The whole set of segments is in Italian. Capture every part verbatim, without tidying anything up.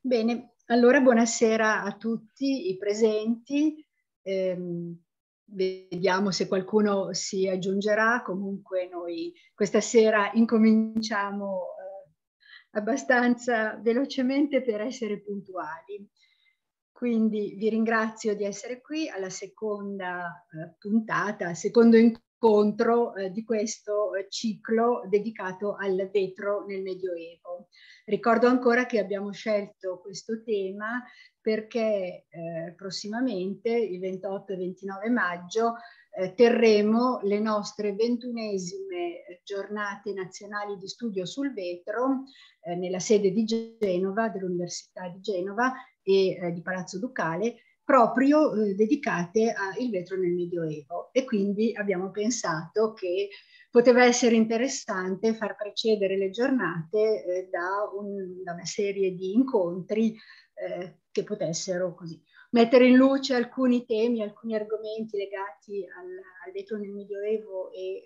Bene, allora buonasera a tutti i presenti. Ehm, vediamo se qualcuno si aggiungerà. Comunque noi questa sera incominciamo eh, abbastanza velocemente per essere puntuali. Quindi vi ringrazio di essere qui alla seconda eh, puntata, al secondo incontro eh, di questo eh, ciclo dedicato al vetro nel Medioevo. Ricordo ancora che abbiamo scelto questo tema perché eh, prossimamente, il ventotto e ventinove maggio, eh, terremo le nostre ventunesime giornate nazionali di studio sul vetro eh, nella sede di Genova, dell'Università di Genova e eh, di Palazzo Ducale, proprio eh, dedicate al vetro nel Medioevo. E quindi abbiamo pensato che poteva essere interessante far precedere le giornate eh, da, un, da una serie di incontri eh, che potessero così mettere in luce alcuni temi, alcuni argomenti legati al, al vetro nel Medioevo e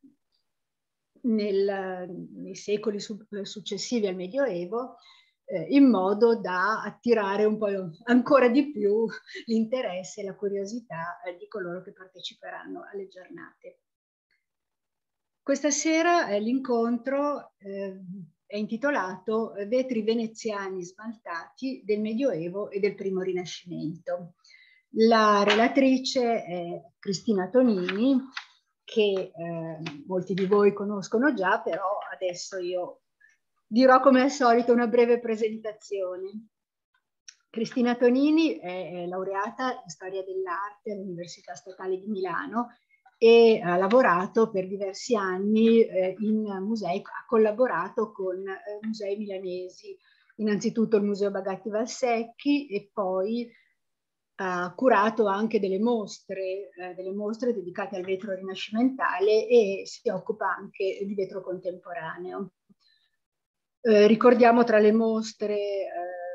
nel, nei secoli su, successivi al Medioevo, eh, in modo da attirare un po' ancora di più l'interesse e la curiosità eh, di coloro che parteciperanno alle giornate. Questa sera eh, l'incontro eh, è intitolato Vetri veneziani smaltati del Medioevo e del primo Rinascimento. La relatrice è Cristina Tonini, che eh, molti di voi conoscono già, però adesso io dirò come al solito una breve presentazione. Cristina Tonini è laureata in storia dell'arte all'Università Statale di Milano e ha lavorato per diversi anni eh, in musei, ha collaborato con eh, musei milanesi, innanzitutto il Museo Bagatti Valsecchi e poi ha curato anche delle mostre, eh, delle mostre dedicate al vetro rinascimentale e si occupa anche di vetro contemporaneo. Eh, ricordiamo tra le mostre eh,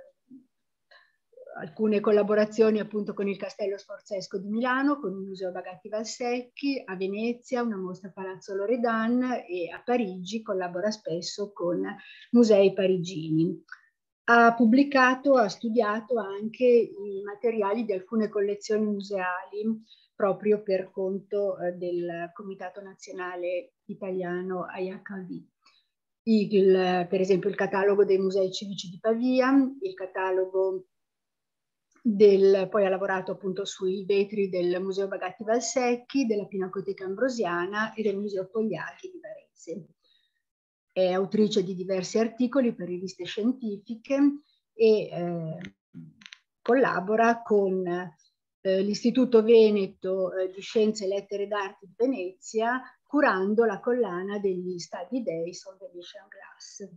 alcune collaborazioni appunto con il Castello Sforzesco di Milano, con il Museo Bagatti Valsecchi, a Venezia una mostra a Palazzo Loredan e a Parigi collabora spesso con musei parigini. Ha pubblicato, ha studiato anche i materiali di alcune collezioni museali proprio per conto eh, del Comitato Nazionale Italiano A I H V. Il, per esempio il catalogo dei musei civici di Pavia, il catalogo del, poi ha lavorato appunto sui vetri del Museo Bagatti Valsecchi, della Pinacoteca Ambrosiana e del Museo Fogliati di Varese. È autrice di diversi articoli per riviste scientifiche e eh, collabora con eh, l'Istituto Veneto eh, di Scienze e Lettere d'Arte di Venezia, curando la collana degli Study Days on Venetian Glass.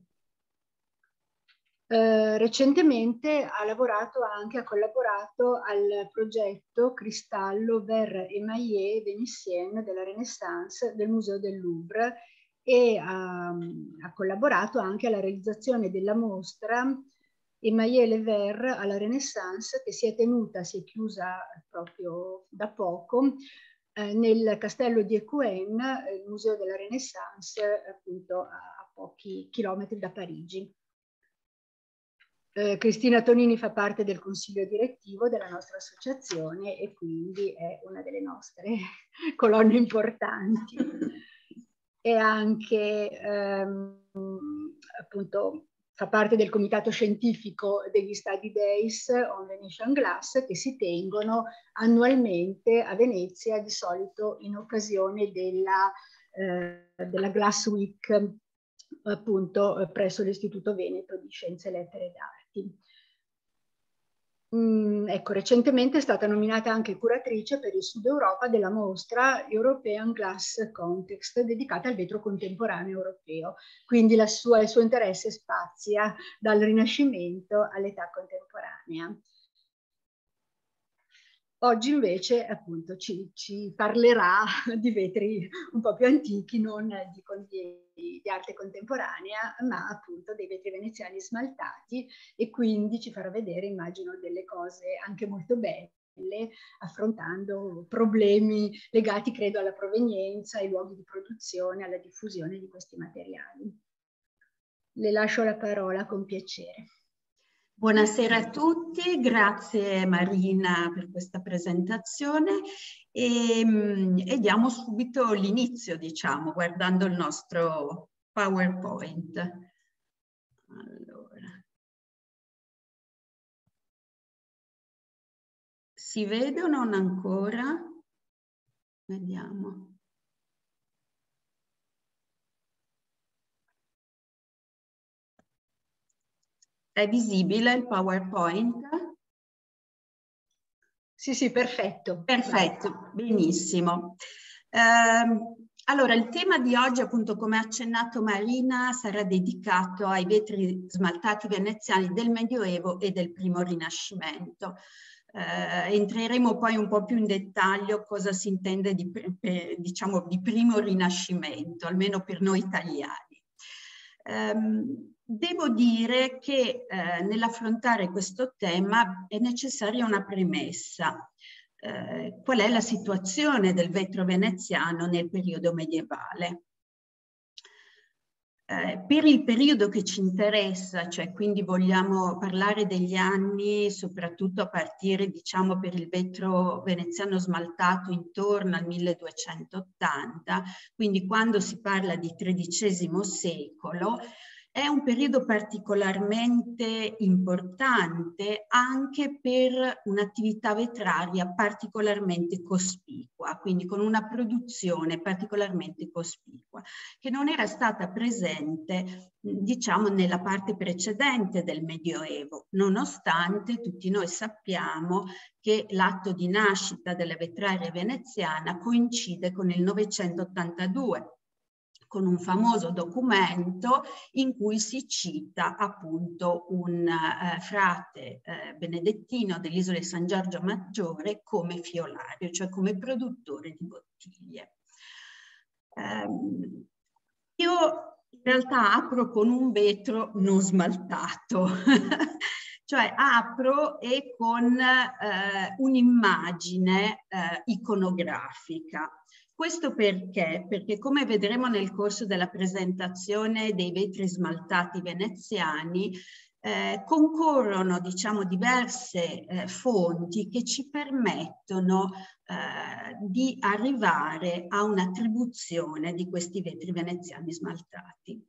Eh, recentemente ha lavorato anche, ha collaborato al progetto Cristallo Verre Émaillé Vénitienne della Renaissance del Museo del Louvre e ha, ha collaborato anche alla realizzazione della mostra Émaillé le Verre alla Renaissance, che si è tenuta, si è chiusa proprio da poco, eh, nel castello di Écouen, il Museo della Renaissance, appunto a, a pochi chilometri da Parigi. Eh, Cristina Tonini fa parte del consiglio direttivo della nostra associazione e quindi è una delle nostre colonne importanti. E anche ehm, appunto fa parte del comitato scientifico degli Study Days on Venetian Glass che si tengono annualmente a Venezia, di solito in occasione della, eh, della Glass Week, appunto presso l'Istituto Veneto di Scienze, Lettere ed Arti. Mm, ecco, recentemente è stata nominata anche curatrice per il Sud Europa della mostra European Glass Context dedicata al vetro contemporaneo europeo, quindi la sua, il suo interesse spazia dal Rinascimento all'età contemporanea. Oggi invece appunto ci, ci parlerà di vetri un po' più antichi, non di, di, di arte contemporanea, ma appunto dei vetri veneziani smaltati e quindi ci farà vedere, immagino, delle cose anche molto belle, affrontando problemi legati, credo, alla provenienza, ai luoghi di produzione, alla diffusione di questi materiali. Le lascio la parola con piacere. Buonasera a tutti, grazie Marina per questa presentazione e, e diamo subito l'inizio, diciamo, guardando il nostro PowerPoint. Allora. Si vede o non ancora? Vediamo. È visibile il PowerPoint? Sì, sì, perfetto. Perfetto, benissimo. Eh, allora, il tema di oggi, appunto, come ha accennato Marina, sarà dedicato ai vetri smaltati veneziani del Medioevo e del primo Rinascimento. Eh, entreremo poi un po' più in dettaglio cosa si intende di, per, diciamo, di primo Rinascimento, almeno per noi italiani. Um, devo dire che eh, nell'affrontare questo tema è necessaria una premessa. Eh, qual è la situazione del vetro veneziano nel periodo medievale? Eh, per il periodo che ci interessa, cioè quindi vogliamo parlare degli anni soprattutto a partire, diciamo, per il vetro veneziano smaltato intorno al milleduecentottanta, quindi quando si parla di tredicesimo secolo, è un periodo particolarmente importante anche per un'attività vetraria particolarmente cospicua, quindi con una produzione particolarmente cospicua, che non era stata presente, diciamo, nella parte precedente del Medioevo, nonostante tutti noi sappiamo che l'atto di nascita della vetraria veneziana coincide con il novecentottantadue, con un famoso documento in cui si cita appunto un eh, frate eh, benedettino dell'isola di San Giorgio Maggiore come fiolario, cioè come produttore di bottiglie. Um, io in realtà apro con un vetro non smaltato, cioè apro e con eh, un'immagine eh, iconografica. Questo perché? Perché come vedremo nel corso della presentazione dei vetri smaltati veneziani, eh, concorrono, diciamo, diverse eh, fonti che ci permettono eh, di arrivare a un'attribuzione di questi vetri veneziani smaltati.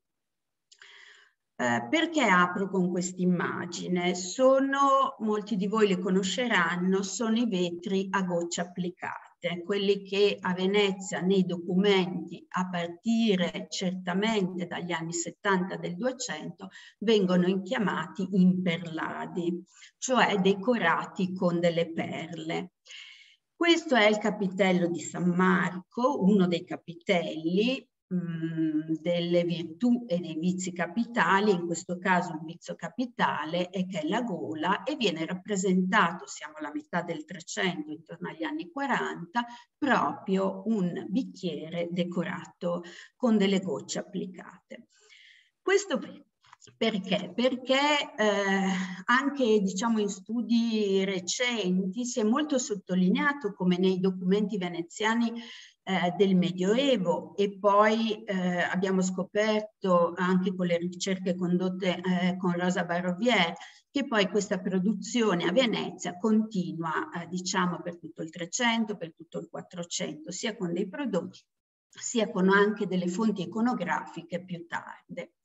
Eh, perché apro con questa immagine? Sono, molti di voi li conosceranno, sono i vetri a gocce applicate, quelli che a Venezia nei documenti a partire certamente dagli anni settanta del duecento vengono chiamati imperladi, cioè decorati con delle perle. Questo è il capitello di San Marco, uno dei capitelli delle virtù e dei vizi capitali. In questo caso un vizio capitale è che è la gola, e viene rappresentato, siamo alla metà del trecento, intorno agli anni quaranta, proprio un bicchiere decorato con delle gocce applicate. Questo perché? Perché eh, anche, diciamo, in studi recenti si è molto sottolineato come nei documenti veneziani Eh, del Medioevo, e poi eh, abbiamo scoperto anche con le ricerche condotte eh, con Rosa Barovier che poi questa produzione a Venezia continua eh, diciamo per tutto il trecento, per tutto il quattrocento, sia con dei prodotti sia con anche delle fonti iconografiche più tarde.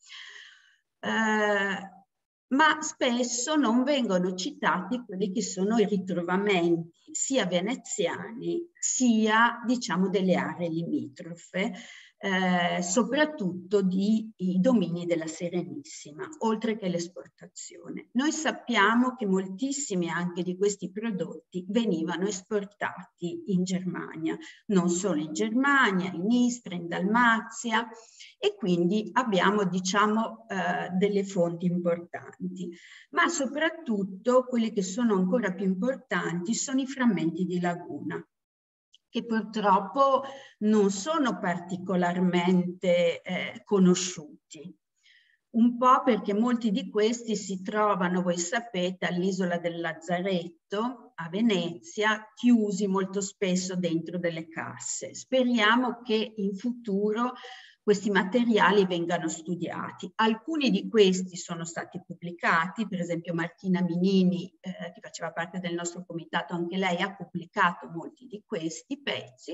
Eh, ma spesso non vengono citati quelli che sono i ritrovamenti sia veneziani sia, diciamo, delle aree limitrofe, eh, soprattutto di i domini della Serenissima, oltre che l'esportazione. Noi sappiamo che moltissimi anche di questi prodotti venivano esportati in Germania, non solo in Germania, in Istria, in Dalmazia, e quindi abbiamo, diciamo, eh, delle fonti importanti. Ma soprattutto quelli che sono ancora più importanti sono i frammenti di laguna, che purtroppo non sono particolarmente eh, conosciuti. Un po' perché molti di questi si trovano, voi sapete, all'isola del Lazzaretto, a Venezia, chiusi molto spesso dentro delle casse. Speriamo che in futuro questi materiali vengano studiati. Alcuni di questi sono stati pubblicati, per esempio Martina Minini, eh, che faceva parte del nostro comitato, anche lei ha pubblicato molti di questi pezzi,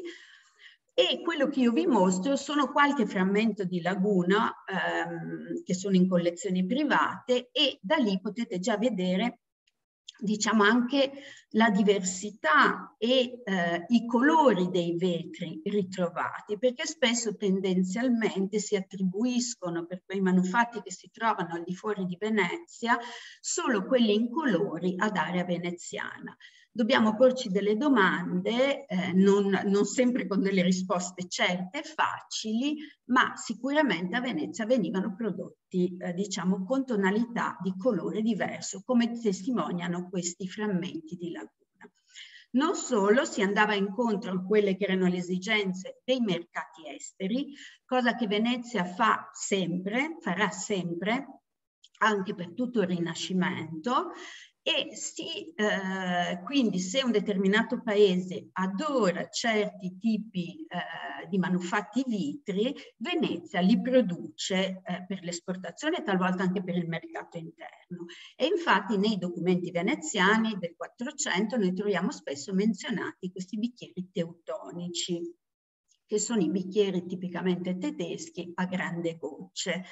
e quello che io vi mostro sono qualche frammento di laguna ehm, che sono in collezioni private, e da lì potete già vedere, diciamo, anche la diversità e eh, i colori dei vetri ritrovati, perché spesso tendenzialmente si attribuiscono, per quei manufatti che si trovano al di fuori di Venezia, solo quelli in colori ad area veneziana. Dobbiamo porci delle domande, eh, non, non sempre con delle risposte certe e facili, ma sicuramente a Venezia venivano prodotti, eh, diciamo, con tonalità di colore diverso, come testimoniano questi frammenti di laguna. Non solo, si andava incontro a quelle che erano le esigenze dei mercati esteri, cosa che Venezia fa sempre, farà sempre, anche per tutto il Rinascimento, e si, eh, quindi se un determinato paese adora certi tipi eh, di manufatti vitri, Venezia li produce eh, per l'esportazione e talvolta anche per il mercato interno. E infatti nei documenti veneziani del Quattrocento noi troviamo spesso menzionati questi bicchieri teutonici, che sono i bicchieri tipicamente tedeschi a grandi gocce.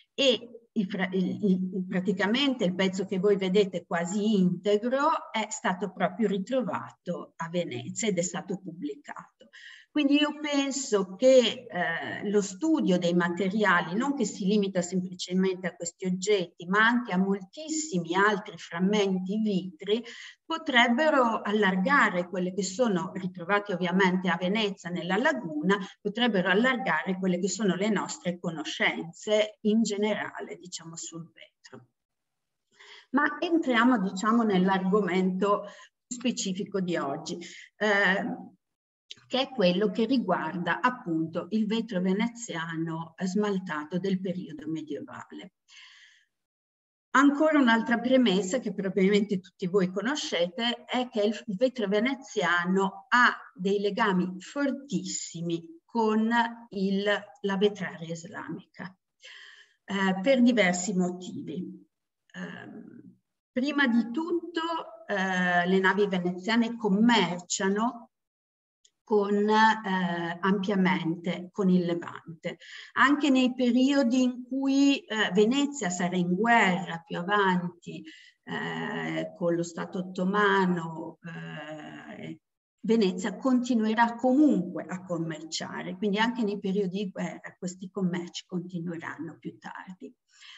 E il, il, il, praticamente il pezzo che voi vedete quasi integro è stato proprio ritrovato a Venezia ed è stato pubblicato. Quindi io penso che eh, lo studio dei materiali, non che si limita semplicemente a questi oggetti, ma anche a moltissimi altri frammenti vitri, potrebbero allargare quelle che sono, ritrovati ovviamente a Venezia nella laguna, potrebbero allargare quelle che sono le nostre conoscenze in generale, diciamo, sul vetro. Ma entriamo, diciamo, nell'argomento specifico di oggi, eh, che è quello che riguarda appunto il vetro veneziano smaltato del periodo medievale. Ancora un'altra premessa che probabilmente tutti voi conoscete è che il vetro veneziano ha dei legami fortissimi con il, la vetraria islamica, eh, per diversi motivi. Eh, prima di tutto eh, le navi veneziane commerciano con, eh, ampiamente con il Levante. Anche nei periodi in cui eh, Venezia sarà in guerra più avanti eh, con lo Stato ottomano, eh, Venezia continuerà comunque a commerciare, quindi anche nei periodi di guerra questi commerci continueranno più tardi.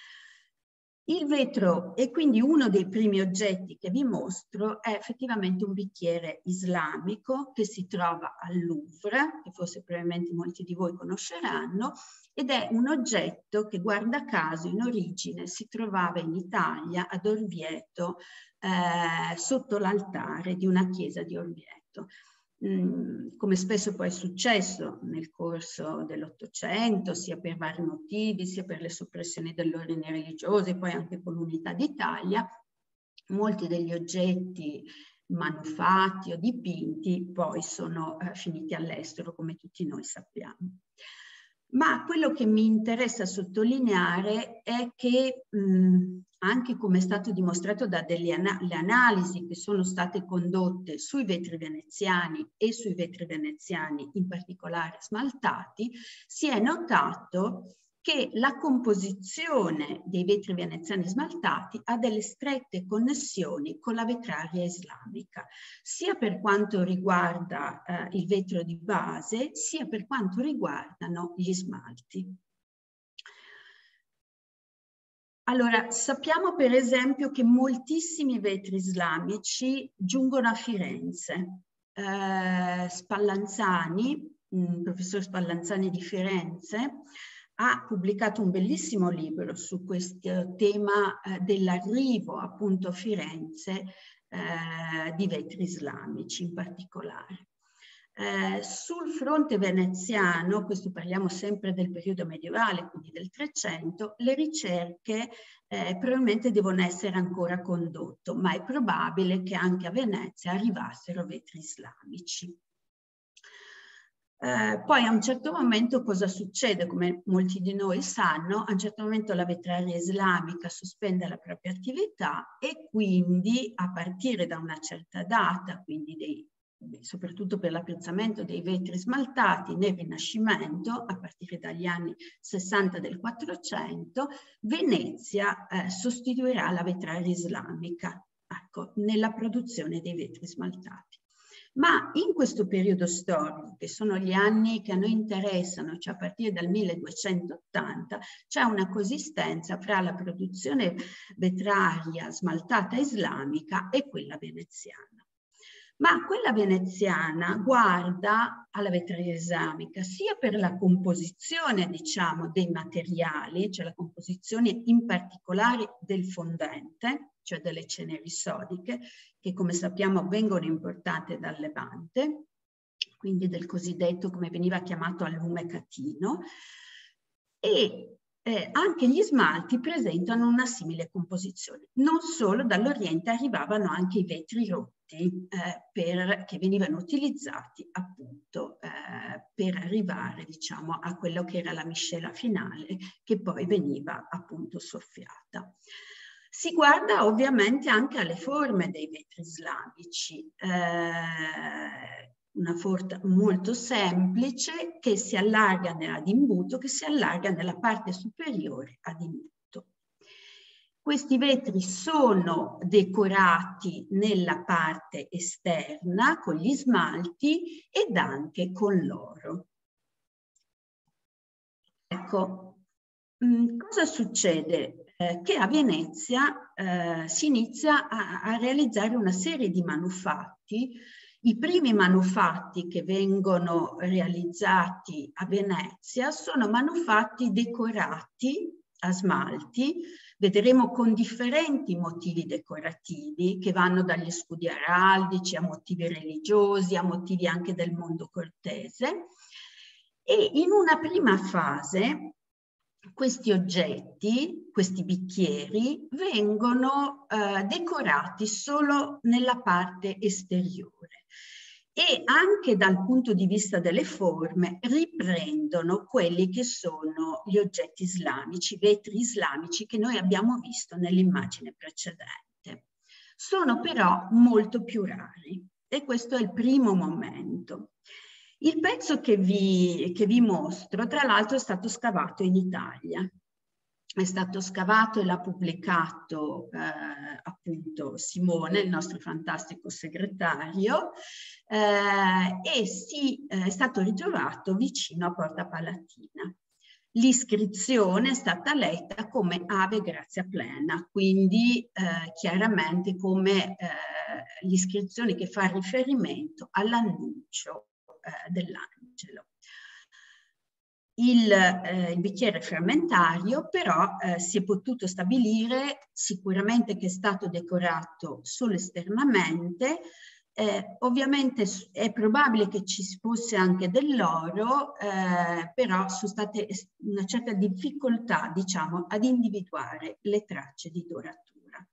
Il vetro, e quindi uno dei primi oggetti che vi mostro, è effettivamente un bicchiere islamico che si trova al Louvre, che forse probabilmente molti di voi conosceranno, ed è un oggetto che, guarda caso, in origine si trovava in Italia, ad Orvieto, eh, sotto l'altare di una chiesa di Orvieto. Come spesso poi è successo nel corso dell'Ottocento, sia per vari motivi, sia per le soppressioni dell'ordine religioso e poi anche con l'Unità d'Italia, molti degli oggetti manufatti o dipinti poi sono eh, finiti all'estero, come tutti noi sappiamo. Ma quello che mi interessa sottolineare è che mh, anche come è stato dimostrato da delle ana le analisi che sono state condotte sui vetri veneziani e sui vetri veneziani in particolare smaltati, si è notato che la composizione dei vetri veneziani smaltati ha delle strette connessioni con la vetraria islamica, sia per quanto riguarda eh, il vetro di base, sia per quanto riguardano gli smalti. Allora, sappiamo per esempio che moltissimi vetri islamici giungono a Firenze. Eh, Spallanzani, il professor Spallanzani di Firenze, ha pubblicato un bellissimo libro su questo tema eh, dell'arrivo appunto a Firenze eh, di vetri islamici in particolare. Eh, sul fronte veneziano, questo parliamo sempre del periodo medievale, quindi del Trecento, le ricerche eh, probabilmente devono essere ancora condotte, ma è probabile che anche a Venezia arrivassero vetri islamici. Eh, poi a un certo momento cosa succede? Come molti di noi sanno, a un certo momento la vetraria islamica sospende la propria attività e quindi a partire da una certa data, quindi dei, soprattutto per l'apprezzamento dei vetri smaltati nel Rinascimento, a partire dagli anni sessanta del quattrocento, Venezia eh, sostituirà la vetraria islamica, ecco, nella produzione dei vetri smaltati. Ma in questo periodo storico, che sono gli anni che a noi interessano, cioè a partire dal milleduecentottanta, c'è una coesistenza fra la produzione vetraria smaltata islamica e quella veneziana. Ma quella veneziana guarda alla vetraria islamica sia per la composizione, diciamo, dei materiali, cioè la composizione in particolare del fondente, cioè delle ceneri sodiche, che come sappiamo vengono importate dal Levante, quindi del cosiddetto, come veniva chiamato, allume catino, e eh, anche gli smalti presentano una simile composizione. Non solo, dall'Oriente arrivavano anche i vetri rotti eh, per, che venivano utilizzati appunto eh, per arrivare, diciamo, a quello che era la miscela finale, che poi veniva appunto soffiata. Si guarda ovviamente anche alle forme dei vetri islamici, eh, una forma molto semplice che si allarga ad imbuto, che si allarga nella parte superiore ad imbuto. Questi vetri sono decorati nella parte esterna con gli smalti ed anche con l'oro. Ecco, mh, cosa succede? Eh, che a Venezia eh, si inizia a, a realizzare una serie di manufatti. I primi manufatti che vengono realizzati a Venezia sono manufatti decorati a smalti, vedremo con differenti motivi decorativi che vanno dagli scudi araldici a motivi religiosi, a motivi anche del mondo cortese. E in una prima fase questi oggetti, questi bicchieri, vengono eh, decorati solo nella parte esteriore e anche dal punto di vista delle forme riprendono quelli che sono gli oggetti islamici, i vetri islamici che noi abbiamo visto nell'immagine precedente. Sono però molto più rari e questo è il primo momento. Il pezzo che vi, che vi mostro, tra l'altro, è stato scavato in Italia. È stato scavato e l'ha pubblicato eh, appunto Simone, il nostro fantastico segretario, eh, e si, eh, è stato ritrovato vicino a Porta Palatina. L'iscrizione è stata letta come Ave Grazia Plena, quindi eh, chiaramente come eh, l'iscrizione che fa riferimento all'annuncio eh, dell'angelo. Il, eh, il bicchiere frammentario però eh, si è potuto stabilire sicuramente che è stato decorato solo esternamente. Eh, ovviamente è probabile che ci fosse anche dell'oro, eh, però sono state una certa difficoltà, diciamo, ad individuare le tracce di doratura.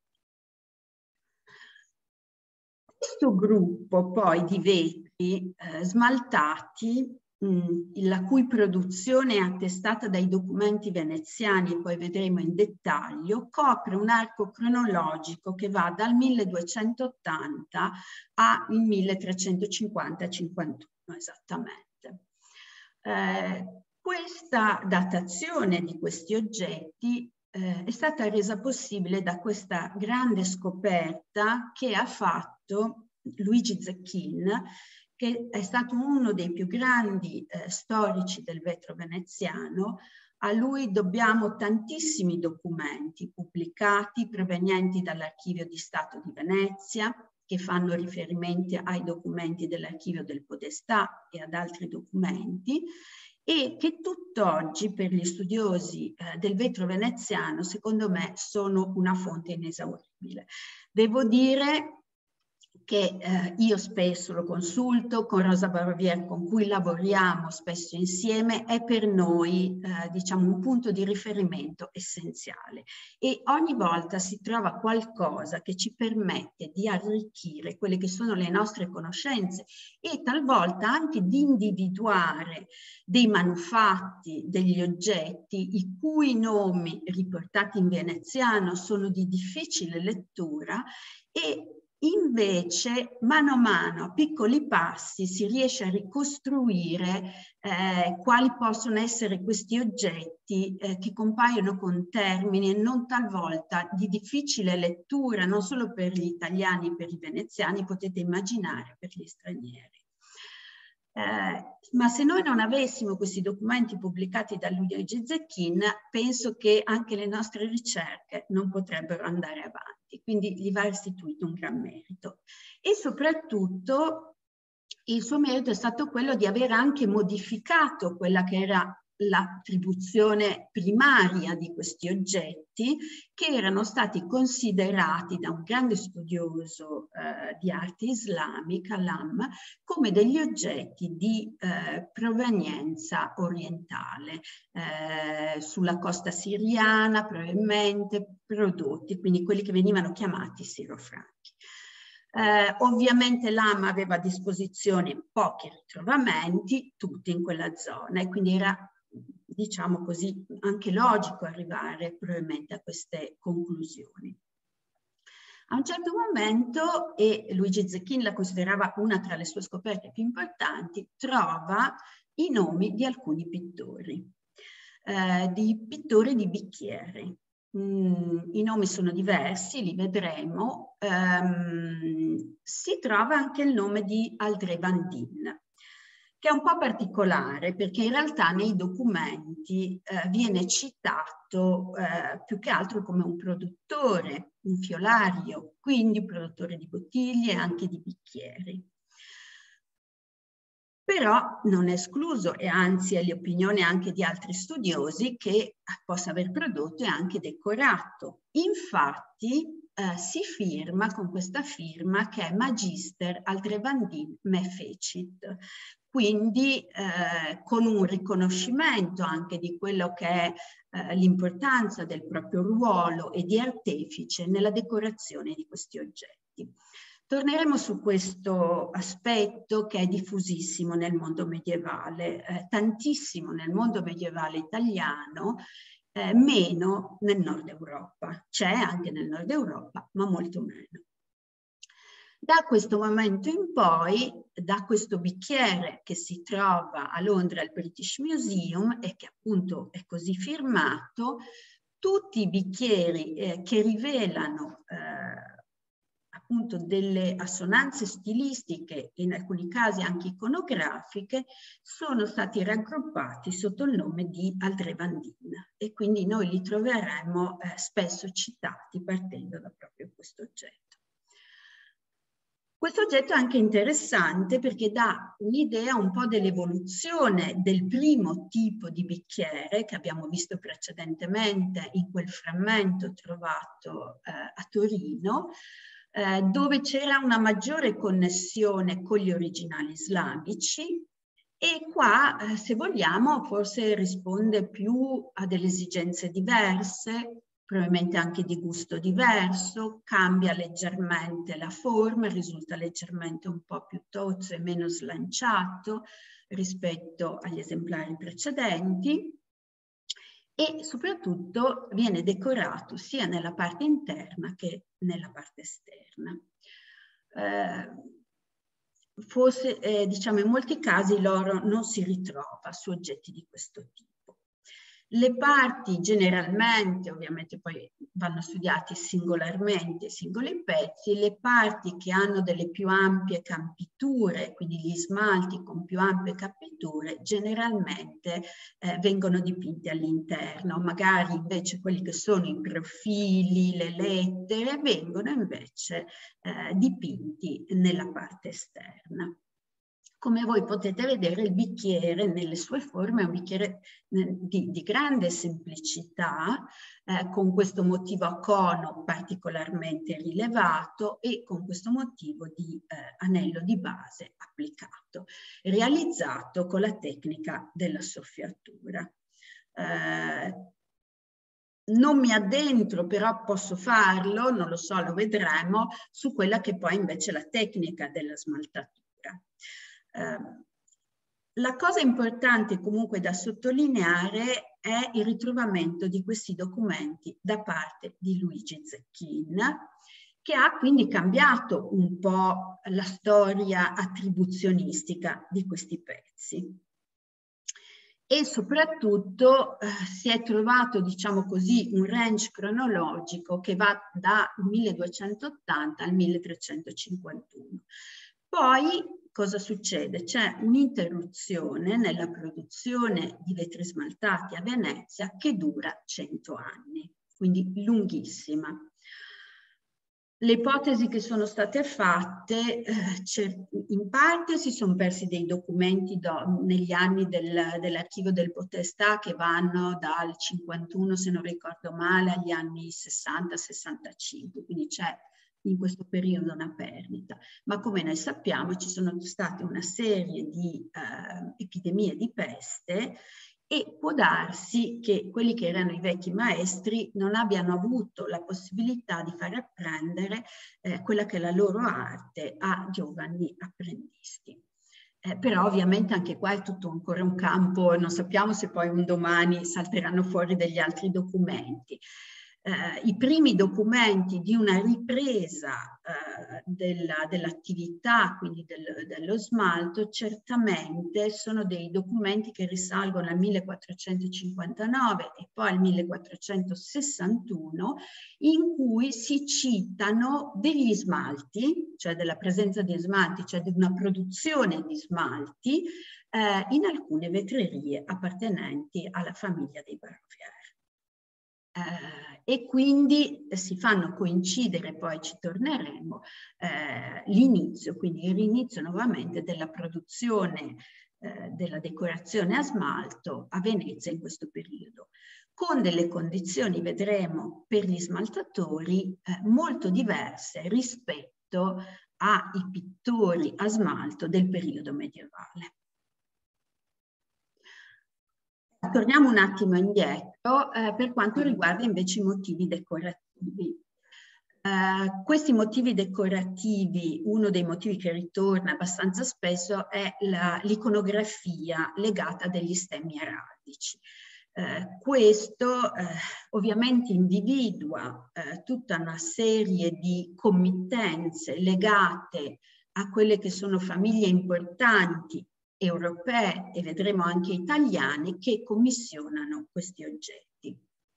Questo gruppo poi di vetri eh, smaltati, mh, la cui produzione è attestata dai documenti veneziani e poi vedremo in dettaglio, copre un arco cronologico che va dal milleduecentottanta al milletrecentocinquanta cinquantuno esattamente. Eh, questa datazione di questi oggetti Eh, è stata resa possibile da questa grande scoperta che ha fatto Luigi Zecchin, che è stato uno dei più grandi eh, storici del vetro veneziano. A lui dobbiamo tantissimi documenti pubblicati provenienti dall'Archivio di Stato di Venezia, che fanno riferimenti ai documenti dell'Archivio del Podestà e ad altri documenti, e che tutt'oggi per gli studiosi eh, del vetro veneziano, secondo me, sono una fonte inesauribile. Devo dire che eh, io spesso lo consulto con Rosa Barovier, con cui lavoriamo spesso insieme, è per noi eh, diciamo un punto di riferimento essenziale, e ogni volta si trova qualcosa che ci permette di arricchire quelle che sono le nostre conoscenze e talvolta anche di individuare dei manufatti, degli oggetti i cui nomi riportati in veneziano sono di difficile lettura, e invece mano a mano, a piccoli passi, si riesce a ricostruire eh, quali possono essere questi oggetti eh, che compaiono con termini non talvolta di difficile lettura, non solo per gli italiani, per i veneziani, potete immaginare per gli stranieri. Eh, ma se noi non avessimo questi documenti pubblicati da Luigi Zecchin, penso che anche le nostre ricerche non potrebbero andare avanti, quindi gli va restituito un gran merito. E soprattutto il suo merito è stato quello di aver anche modificato quella che era l'attribuzione primaria di questi oggetti, che erano stati considerati da un grande studioso eh, di arte islamica, Lam, come degli oggetti di eh, provenienza orientale, eh, sulla costa siriana probabilmente prodotti, quindi quelli che venivano chiamati sirofranchi. Eh, ovviamente Lam aveva a disposizione pochi ritrovamenti, tutti in quella zona, e quindi era, diciamo così, anche logico arrivare probabilmente a queste conclusioni. A un certo momento, e Luigi Zecchin la considerava una tra le sue scoperte più importanti, trova i nomi di alcuni pittori, eh, di pittori di bicchieri. Mm, i nomi sono diversi, li vedremo. Um, si trova anche il nome di André Van Dien, che è un po' particolare perché in realtà nei documenti eh, viene citato eh, più che altro come un produttore, un fiolario, quindi produttore di bottiglie e anche di bicchieri. Però non è escluso, e anzi è l'opinione anche di altri studiosi, che possa aver prodotto e anche decorato. Infatti eh, si firma con questa firma che è Magister André Van Dien me fecit, quindi eh, con un riconoscimento anche di quello che è eh, l'importanza del proprio ruolo e di artefice nella decorazione di questi oggetti. Torneremo su questo aspetto che è diffusissimo nel mondo medievale, eh, tantissimo nel mondo medievale italiano, eh, meno nel nord Europa. C'è anche nel nord Europa, ma molto meno. Da questo momento in poi, da questo bicchiere che si trova a Londra al British Museum e che appunto è così firmato, tutti i bicchieri eh, che rivelano eh, appunto delle assonanze stilistiche e in alcuni casi anche iconografiche sono stati raggruppati sotto il nome di André Van Dien, e quindi noi li troveremo eh, spesso citati partendo da proprio questo oggetto. Questo oggetto è anche interessante perché dà un'idea un po' dell'evoluzione del primo tipo di bicchiere che abbiamo visto precedentemente in quel frammento trovato eh, a Torino, eh, dove c'era una maggiore connessione con gli originali islamici, e qua, eh, se vogliamo, forse risponde più a delle esigenze diverse, probabilmente anche di gusto diverso, cambia leggermente la forma, risulta leggermente un po' più tozzo e meno slanciato rispetto agli esemplari precedenti, e soprattutto viene decorato sia nella parte interna che nella parte esterna. Eh, forse, eh, diciamo, in molti casi l'oro non si ritrova su oggetti di questo tipo. Le parti generalmente, ovviamente poi vanno studiati singolarmente, singoli pezzi, le parti che hanno delle più ampie campiture, quindi gli smalti con più ampie campiture, generalmente eh, vengono dipinti all'interno, magari invece quelli che sono i profili, le lettere, vengono invece eh, dipinti nella parte esterna. Come voi potete vedere, il bicchiere nelle sue forme è un bicchiere di, di grande semplicità, eh, con questo motivo a cono particolarmente rilevato e con questo motivo di eh, anello di base applicato, realizzato con la tecnica della soffiatura. Eh, non mi addentro, però posso farlo, non lo so, lo vedremo, su quella che poi invece è la tecnica della smaltatura. Uh, la cosa importante comunque da sottolineare è il ritrovamento di questi documenti da parte di Luigi Zecchin, che ha quindi cambiato un po' la storia attribuzionistica di questi pezzi. E soprattutto eh, si è trovato, diciamo così, un range cronologico che va dal milleduecentottanta al milletrecentocinquantuno. Poi cosa succede? C'è un'interruzione nella produzione di vetri smaltati a Venezia che dura cento anni, quindi lunghissima. Le ipotesi che sono state fatte, eh, in parte si sono persi dei documenti do, negli anni del, dell'archivio del Potestà che vanno dal cinquantuno, se non ricordo male, agli anni sessanta sessantacinque, quindi c'è in questo periodo una perdita. Ma come noi sappiamo ci sono state una serie di eh, epidemie di peste e può darsi che quelli che erano i vecchi maestri non abbiano avuto la possibilità di far apprendere eh, quella che è la loro arte a giovani apprendisti. Eh, però ovviamente anche qua è tutto ancora un campo, non sappiamo se poi un domani salteranno fuori degli altri documenti. Eh, I primi documenti di una ripresa eh, dell'attività, quindi del, dello smalto, certamente sono dei documenti che risalgono al millequattrocentocinquantanove e poi al millequattrocentosessantuno, in cui si citano degli smalti, cioè della presenza di smalti, cioè di una produzione di smalti eh, in alcune vetrerie appartenenti alla famiglia dei Barovieri. Eh, e quindi si fanno coincidere, poi ci torneremo, eh, l'inizio, quindi il rinizio nuovamente della produzione eh, della decorazione a smalto a Venezia in questo periodo, con delle condizioni, vedremo, per gli smaltatori eh, molto diverse rispetto ai pittori a smalto del periodo medievale. Torniamo un attimo indietro eh, per quanto riguarda invece i motivi decorativi. Eh, questi motivi decorativi, uno dei motivi che ritorna abbastanza spesso è l'iconografia legata degli stemmi araldici. Eh, questo eh, ovviamente individua eh, tutta una serie di committenze legate a quelle che sono famiglie importanti europee e vedremo anche italiane che commissionano questi oggetti.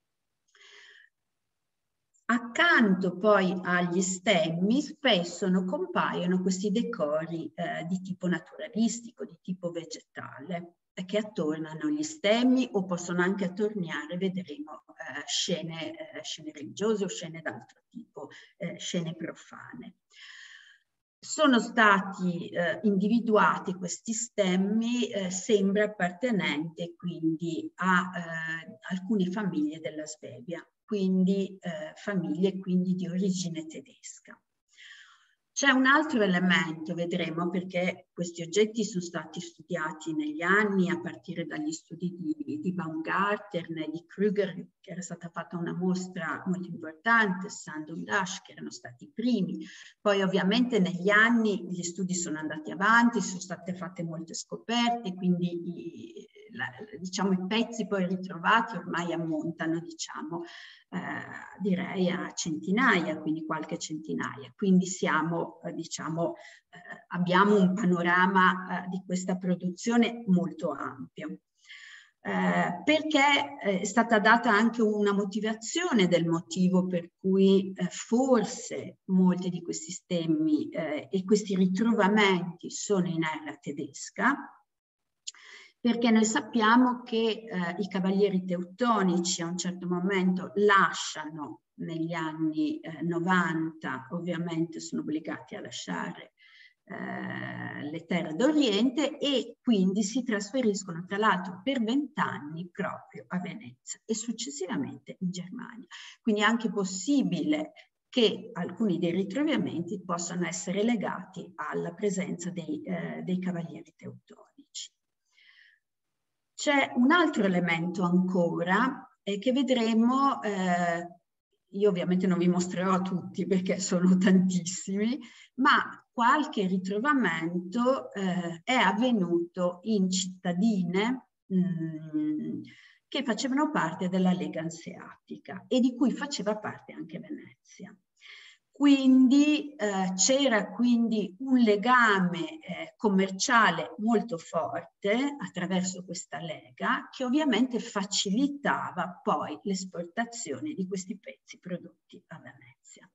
Accanto poi agli stemmi spesso non compaiono questi decori eh, di tipo naturalistico, di tipo vegetale, eh, che attornano gli stemmi o possono anche attorniare, vedremo, eh, scene, eh, scene religiose o scene d'altro tipo, eh, scene profane. Sono stati eh, individuati questi stemmi, eh, sembra appartenente quindi a eh, alcune famiglie della Svevia, quindi eh, famiglie quindi di origine tedesca. C'è un altro elemento, vedremo, perché questi oggetti sono stati studiati negli anni a partire dagli studi di, di Baumgarten e di Krüger, che era stata fatta una mostra molto importante, Sand und Asch, che erano stati i primi. Poi ovviamente negli anni gli studi sono andati avanti, sono state fatte molte scoperte, quindi i, la, diciamo, i pezzi poi ritrovati ormai ammontano, diciamo, eh, direi a centinaia, quindi qualche centinaia. Quindi siamo, eh, diciamo, eh, abbiamo un panorama eh, di questa produzione molto ampio. Eh, perché è stata data anche una motivazione del motivo per cui eh, forse molti di questi stemmi eh, e questi ritrovamenti sono in era tedesca, perché noi sappiamo che eh, i cavalieri teutonici a un certo momento lasciano negli anni eh, novanta, ovviamente sono obbligati a lasciare eh, le terre d'Oriente e quindi si trasferiscono tra l'altro per vent'anni proprio a Venezia e successivamente in Germania. Quindi è anche possibile che alcuni dei ritrovamenti possano essere legati alla presenza dei, eh, dei cavalieri teutonici. C'è un altro elemento ancora eh, che vedremo, eh, io ovviamente non vi mostrerò tutti perché sono tantissimi, ma qualche ritrovamento eh, è avvenuto in cittadine mh, che facevano parte della Lega Anseatica e di cui faceva parte anche Venezia. Quindi eh, c'era quindi un legame eh, commerciale molto forte attraverso questa lega che ovviamente facilitava poi l'esportazione di questi pezzi prodotti a Venezia.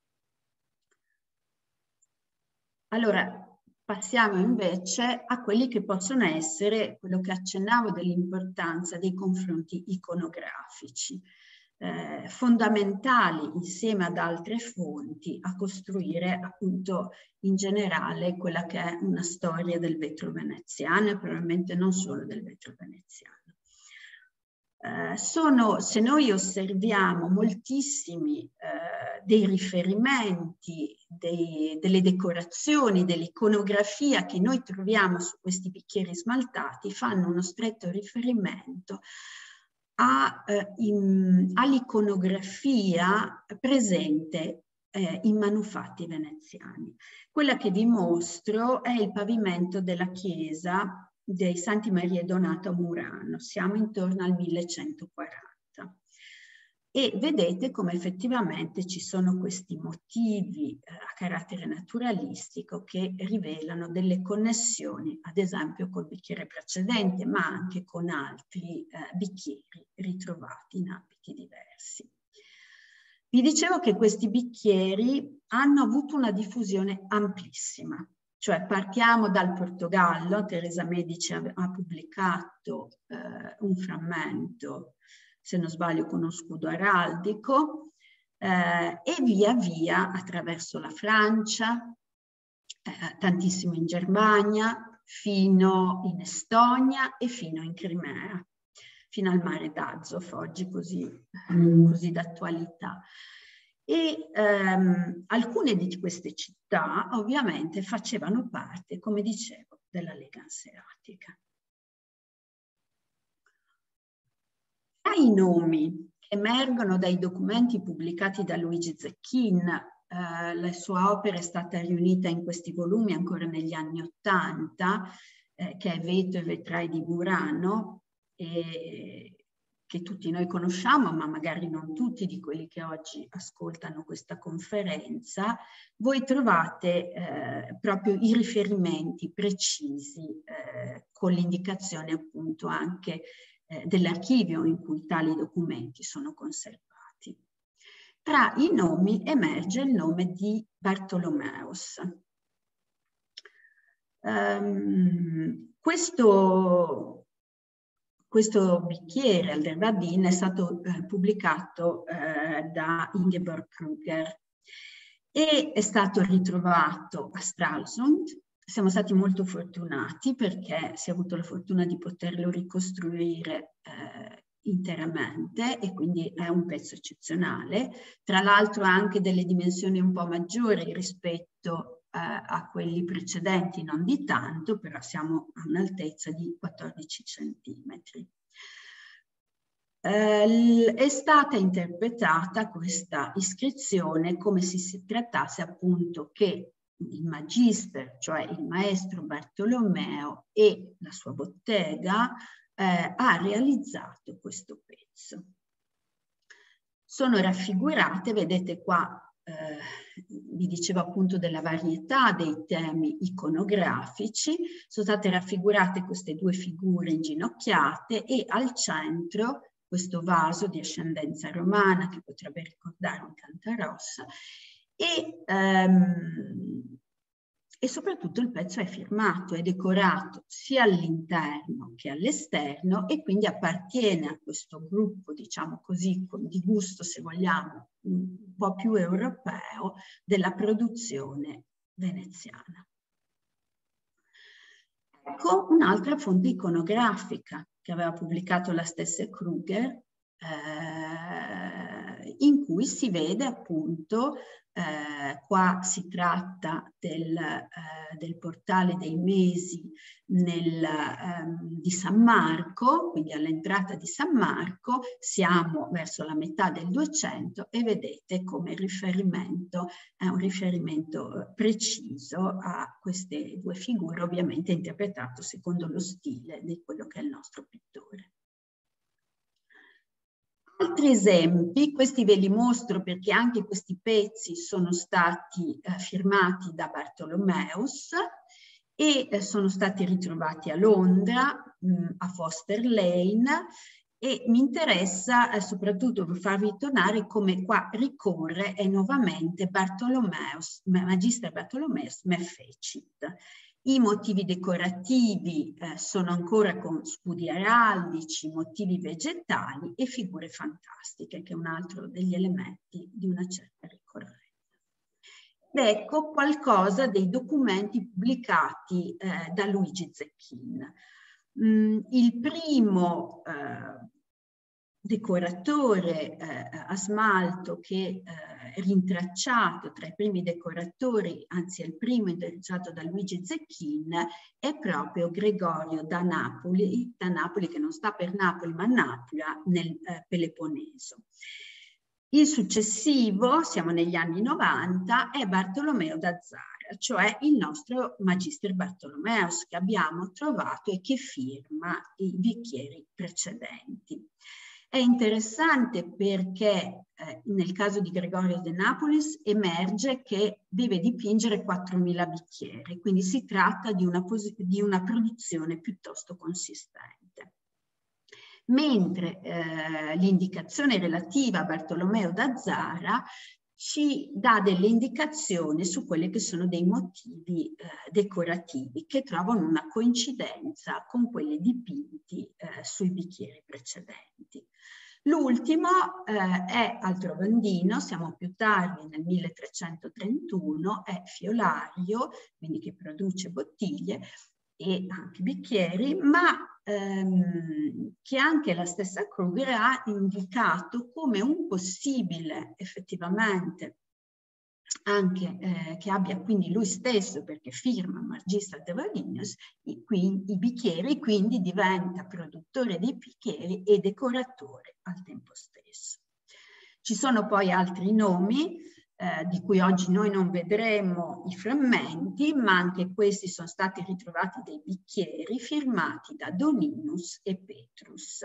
Allora, passiamo invece a quelli che possono essere quello che accennavo dell'importanza dei confronti iconografici. Eh, fondamentali insieme ad altre fonti a costruire appunto in generale quella che è una storia del vetro veneziano e probabilmente non solo del vetro veneziano. Eh, sono, se noi osserviamo moltissimi eh, dei riferimenti, dei, delle decorazioni, dell'iconografia che noi troviamo su questi bicchieri smaltati, fanno uno stretto riferimento eh, all'iconografia presente eh, in manufatti veneziani. Quella che vi mostro è il pavimento della chiesa dei Santi Maria e Donato a Murano, siamo intorno al millecentoquaranta. E vedete come effettivamente ci sono questi motivi eh, a carattere naturalistico che rivelano delle connessioni, ad esempio col bicchiere precedente, ma anche con altri eh, bicchieri ritrovati in abiti diversi. Vi dicevo che questi bicchieri hanno avuto una diffusione amplissima, cioè partiamo dal Portogallo, Teresa Medici ha, ha pubblicato eh, un frammento, se non sbaglio con uno scudo araldico, eh, e via via attraverso la Francia, eh, tantissimo in Germania, fino in Estonia e fino in Crimea, fino al mare d'Azov, oggi così, così d'attualità. E ehm, alcune di queste città ovviamente facevano parte, come dicevo, della Lega Anseatica. Tra i nomi che emergono dai documenti pubblicati da Luigi Zecchin, eh, la sua opera è stata riunita in questi volumi ancora negli anni Ottanta, eh, che è Veto e vetrai di Murano, e che tutti noi conosciamo, ma magari non tutti di quelli che oggi ascoltano questa conferenza, voi trovate eh, proprio i riferimenti precisi eh, con l'indicazione appunto anche eh, dell'archivio in cui tali documenti sono conservati. Tra i nomi emerge il nome di Bartolomeus. Um, questo Questo bicchiere al Dervadin è stato eh, pubblicato eh, da Ingeborg Kruger e è stato ritrovato a Stralsund. Siamo stati molto fortunati perché si è avuto la fortuna di poterlo ricostruire eh, interamente e quindi è un pezzo eccezionale. Tra l'altro ha anche delle dimensioni un po' maggiori rispetto Eh, a quelli precedenti, non di tanto, però siamo a un'altezza di quattordici centimetri. Eh, è stata interpretata questa iscrizione come se si trattasse appunto che il magister, cioè il maestro Bartolomeo e la sua bottega, eh, ha realizzato questo pezzo. Sono raffigurate, vedete qua, Eh, vi dicevo appunto della varietà dei temi iconografici, sono state raffigurate queste due figure inginocchiate e al centro questo vaso di ascendenza romana che potrebbe ricordare un Cantarossa e, ehm, e soprattutto il pezzo è firmato, è decorato sia all'interno che all'esterno e quindi appartiene a questo gruppo, diciamo così, di gusto, se vogliamo, un po' più europeo della produzione veneziana. Ecco un'altra fonte iconografica che aveva pubblicato la stessa Kruger, eh, in cui si vede appunto, eh, qua si tratta del, eh, del portale dei Mesi nel, ehm, di San Marco, quindi all'entrata di San Marco, siamo verso la metà del duecento e vedete come il riferimento è un riferimento preciso a queste due figure, ovviamente interpretato secondo lo stile di quello che è il nostro pittore. Altri esempi, questi ve li mostro perché anche questi pezzi sono stati eh, firmati da Bartolomeus e eh, sono stati ritrovati a Londra, mh, a Foster Lane, e mi interessa eh, soprattutto per farvi tornare come qua ricorre è nuovamente Bartolomeus, Magister Bartolomeus me fecit. I motivi decorativi eh, sono ancora con scudi araldici, motivi vegetali e figure fantastiche, che è un altro degli elementi di una certa ricorrenza. Ed ecco qualcosa dei documenti pubblicati eh, da Luigi Zecchin. Mm, il primo eh, decoratore eh, a smalto che eh, rintracciato tra i primi decoratori, anzi è il primo indirizzato da Luigi Zecchin, è proprio Gregorio da Napoli, da Napoli che non sta per Napoli ma Naplia nel eh, Peloponneso. Il successivo, siamo negli anni novanta, è Bartolomeo da Zara, cioè il nostro Magister Bartolomeus che abbiamo trovato e che firma i bicchieri precedenti. È interessante perché eh, nel caso di Gregorio de Napolis emerge che deve dipingere quattromila bicchieri, quindi si tratta di una, di una produzione piuttosto consistente. Mentre eh, l'indicazione relativa a Bartolomeo da Zara ci dà delle indicazioni su quelli che sono dei motivi eh, decorativi che trovano una coincidenza con quelli dipinti eh, sui bicchieri precedenti. L'ultimo eh, è al Trovandino, siamo più tardi nel milletrecentotrentuno, è Fiolario, quindi che produce bottiglie e anche bicchieri, ma ehm, che anche la stessa Kruger ha indicato come un possibile effettivamente anche eh, che abbia quindi lui stesso, perché firma Magister de Valinius, i, i bicchieri, quindi diventa produttore di bicchieri e decoratore al tempo stesso. Ci sono poi altri nomi eh, di cui oggi noi non vedremo i frammenti, ma anche questi sono stati ritrovati dei bicchieri firmati da Doninus e Petrus.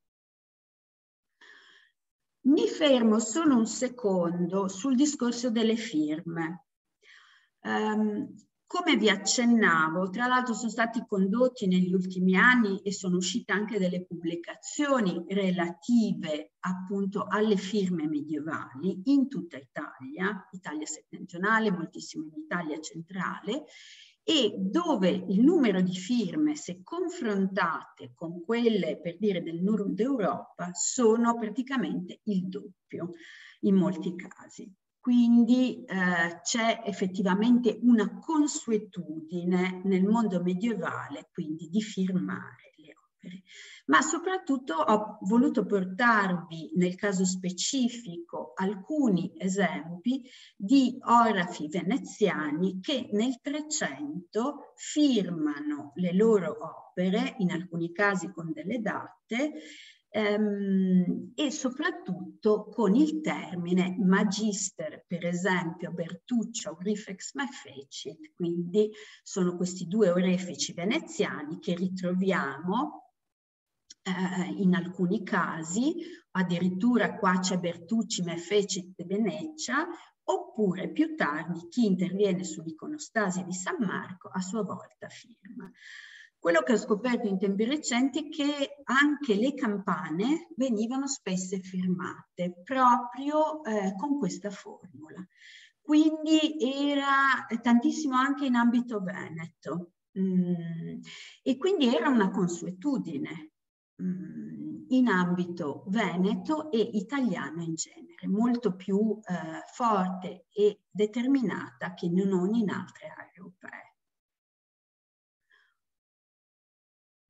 Mi fermo solo un secondo sul discorso delle firme. Um, come vi accennavo, tra l'altro sono stati condotti negli ultimi anni e sono uscite anche delle pubblicazioni relative appunto alle firme medievali in tutta Italia, Italia settentrionale, moltissimo in Italia centrale, e dove il numero di firme, se confrontate con quelle per dire del Nord d'Europa, sono praticamente il doppio in molti casi. Quindi eh, c'è effettivamente una consuetudine nel mondo medievale, quindi di firmare le opere. Ma soprattutto ho voluto portarvi nel caso specifico alcuni esempi di orafi veneziani che nel trecento firmano le loro opere, in alcuni casi con delle date, ehm, e soprattutto con il termine magister, per esempio Bertuccio Aurifex me fecit, quindi sono questi due orefici veneziani che ritroviamo eh, in alcuni casi, addirittura qua c'è Bertucci me fecit de Venecia, oppure più tardi chi interviene sull'iconostasi di San Marco a sua volta firma. Quello che ho scoperto in tempi recenti è che anche le campane venivano spesso firmate proprio eh, con questa formula. Quindi era tantissimo anche in ambito veneto. Mm, e quindi era una consuetudine mm, in ambito veneto e italiano in genere, molto più eh, forte e determinata che non in altre aree europee.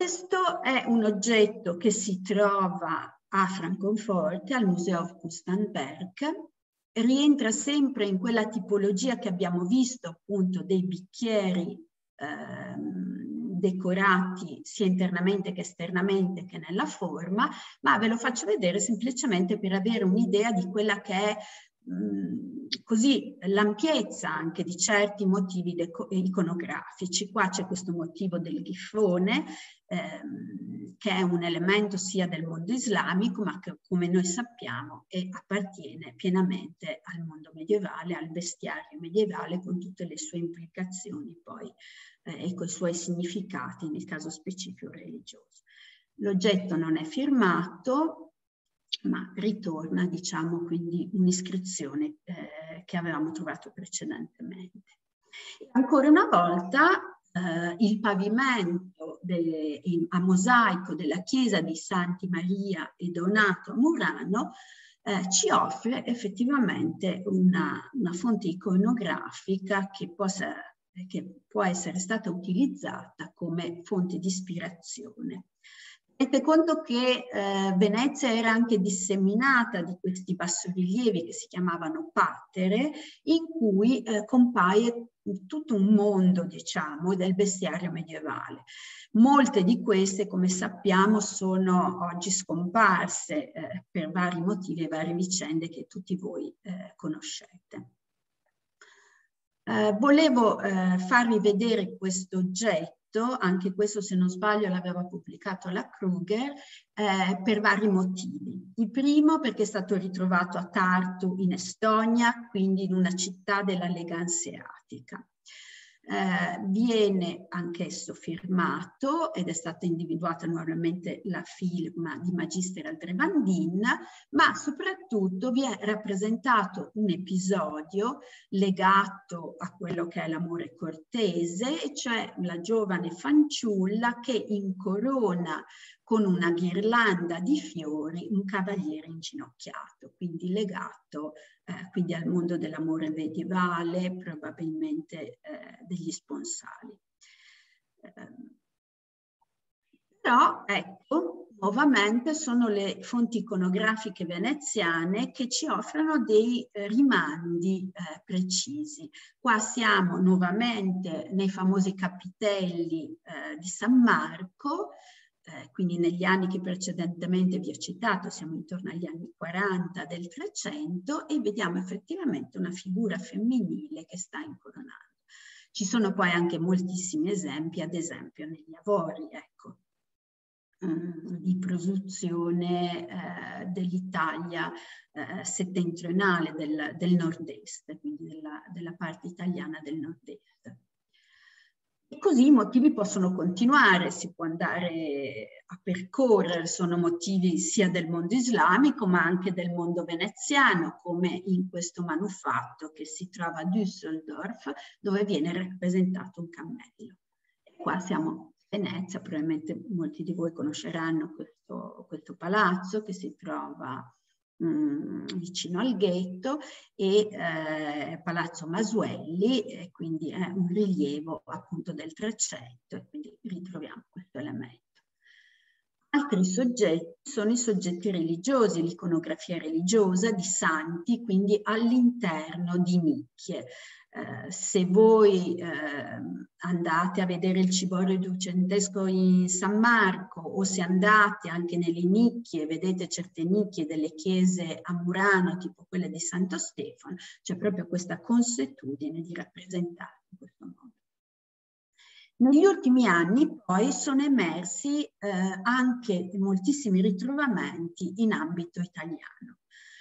Questo è un oggetto che si trova a Francoforte, al Museo of Kunst am Werk. Rientra sempre in quella tipologia che abbiamo visto, appunto, dei bicchieri ehm, decorati sia internamente che esternamente che nella forma, ma ve lo faccio vedere semplicemente per avere un'idea di quella che è mh, così l'ampiezza anche di certi motivi iconografici. Qua c'è questo motivo del ghifone, ehm, che è un elemento sia del mondo islamico, ma che, come noi sappiamo, è, appartiene pienamente al mondo medievale, al bestiario medievale, con tutte le sue implicazioni poi eh, e con i suoi significati, nel caso specifico religioso. L'oggetto non è firmato, ma ritorna, diciamo, quindi un'iscrizione eh, che avevamo trovato precedentemente. E ancora una volta eh, il pavimento delle, a mosaico della chiesa di Santi Maria e Donato a Murano eh, ci offre effettivamente una, una fonte iconografica che, possa, che può essere stata utilizzata come fonte di ispirazione. Tenete conto che eh, Venezia era anche disseminata di questi bassorilievi che si chiamavano pattere, in cui eh, compaie tutto un mondo, diciamo, del bestiario medievale. Molte di queste, come sappiamo, sono oggi scomparse eh, per vari motivi e varie vicende che tutti voi eh, conoscete. Eh, volevo eh, farvi vedere questo oggetto. Anche questo, se non sbaglio, l'aveva pubblicato la Kruger, eh, per vari motivi. Il primo perché è stato ritrovato a Tartu in Estonia, quindi in una città della Lega Anseatica. Eh, viene anch'esso firmato ed è stata individuata nuovamente la firma di Magister Aldrevandin, ma soprattutto vi è rappresentato un episodio legato a quello che è l'amore cortese, e cioè la giovane fanciulla che incorona con una ghirlanda di fiori un cavaliere inginocchiato, quindi legato eh, quindi al mondo dell'amore medievale, probabilmente eh, degli sponsali. Eh, però, ecco, nuovamente sono le fonti iconografiche veneziane che ci offrono dei eh, rimandi eh, precisi. Qua siamo nuovamente nei famosi capitelli eh, di San Marco, Eh, quindi negli anni che precedentemente vi ho citato, siamo intorno agli anni quaranta del Trecento, e vediamo effettivamente una figura femminile che sta incoronando. Ci sono poi anche moltissimi esempi, ad esempio negli Avori, ecco, um, di produzione eh, dell'Italia eh, settentrionale, del, del nord-est, quindi della, della parte italiana del nord-est. E così i motivi possono continuare, si può andare a percorrere, sono motivi sia del mondo islamico ma anche del mondo veneziano, come in questo manufatto che si trova a Düsseldorf, dove viene rappresentato un cammello. E qua siamo a Venezia, probabilmente molti di voi conosceranno questo, questo palazzo che si trova mh, vicino al ghetto, e eh, Palazzo Masuelli, e quindi è un rilievo appunto del Trecento, e quindi ritroviamo questo elemento. Altri soggetti sono i soggetti religiosi, l'iconografia religiosa di santi, quindi all'interno di nicchie. Eh, se voi eh, andate a vedere il ciborio duecentesco in San Marco, o se andate anche nelle nicchie, vedete certe nicchie delle chiese a Murano, tipo quelle di Santo Stefano, c'è proprio questa consuetudine di rappresentare in questo modo. Negli ultimi anni poi sono emersi eh, anche moltissimi ritrovamenti in ambito italiano.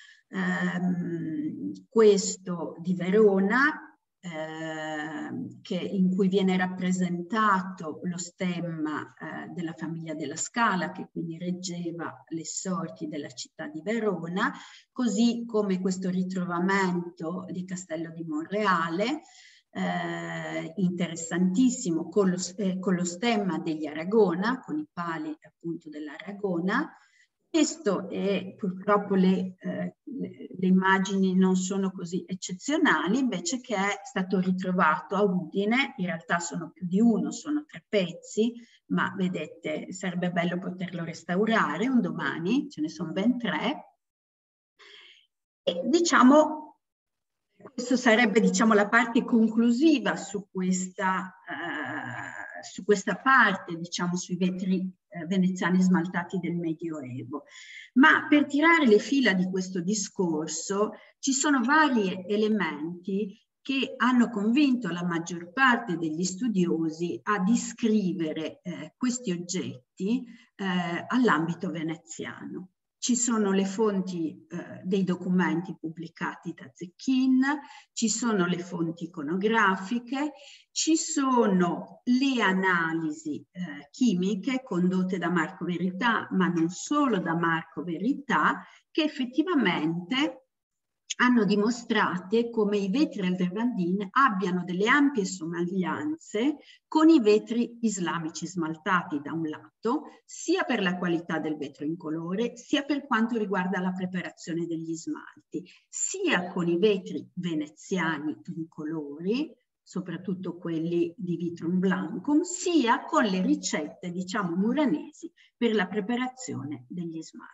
Um, questo di Verona, eh, che, in cui viene rappresentato lo stemma eh, della famiglia della Scala, che quindi reggeva le sorti della città di Verona, così come questo ritrovamento di Castello di Monreale, Eh, interessantissimo, con lo, eh, con lo stemma degli Aragona, con i pali appunto dell'Aragona. Questo è purtroppo le, eh, le, le immagini non sono così eccezionali, invece che è stato ritrovato a Udine. In realtà sono più di uno, sono tre pezzi, ma vedete, sarebbe bello poterlo restaurare un domani, ce ne sono ben tre. E diciamo, questo sarebbe, diciamo, la parte conclusiva su questa, eh, su questa parte, diciamo, sui vetri eh, veneziani smaltati del Medioevo. Ma per tirare le fila di questo discorso ci sono vari elementi che hanno convinto la maggior parte degli studiosi a descrivere eh, questi oggetti eh, all'ambito veneziano. Ci sono le fonti eh, dei documenti pubblicati da Zecchin, ci sono le fonti iconografiche, ci sono le analisi eh, chimiche condotte da Marco Verità, ma non solo da Marco Verità, che effettivamente hanno dimostrato come i vetri Aldrovandin abbiano delle ampie somiglianze con i vetri islamici smaltati da un lato, sia per la qualità del vetro incolore, sia per quanto riguarda la preparazione degli smalti, sia con i vetri veneziani incolori, soprattutto quelli di Vitrum Blancum, sia con le ricette, diciamo, muranesi per la preparazione degli smalti.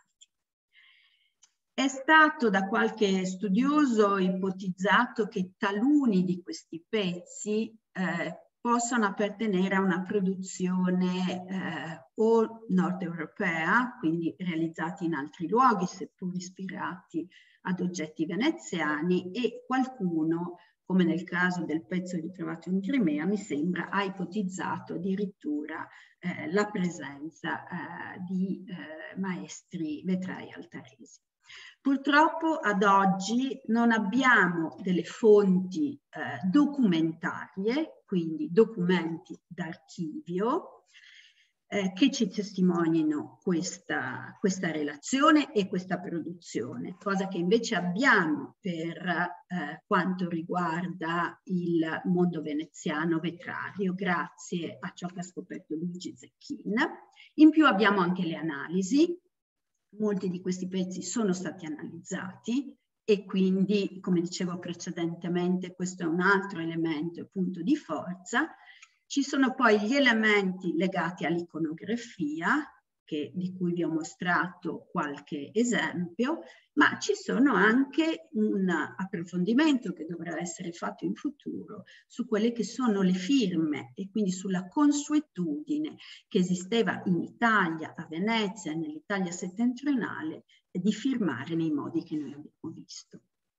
È stato da qualche studioso ipotizzato che taluni di questi pezzi eh, possano appartenere a una produzione eh, o nord europea, quindi realizzati in altri luoghi, seppur ispirati ad oggetti veneziani, e qualcuno, come nel caso del pezzo ritrovato in Crimea, mi sembra, ha ipotizzato addirittura eh, la presenza eh, di eh, maestri vetrai altaresi. Purtroppo ad oggi non abbiamo delle fonti eh, documentarie, quindi documenti d'archivio, eh, che ci testimonino questa, questa relazione e questa produzione, cosa che invece abbiamo per eh, quanto riguarda il mondo veneziano vetrario, grazie a ciò che ha scoperto Luigi Zecchin. In più abbiamo anche le analisi. Molti di questi pezzi sono stati analizzati e quindi, come dicevo precedentemente, questo è un altro elemento e punto di forza. Ci sono poi gli elementi legati all'iconografia, di cui vi ho mostrato qualche esempio, ma ci sono anche un approfondimento che dovrà essere fatto in futuro su quelle che sono le firme e quindi sulla consuetudine che esisteva in Italia, a Venezia e nell'Italia settentrionale di firmare nei modi che noi abbiamo visto.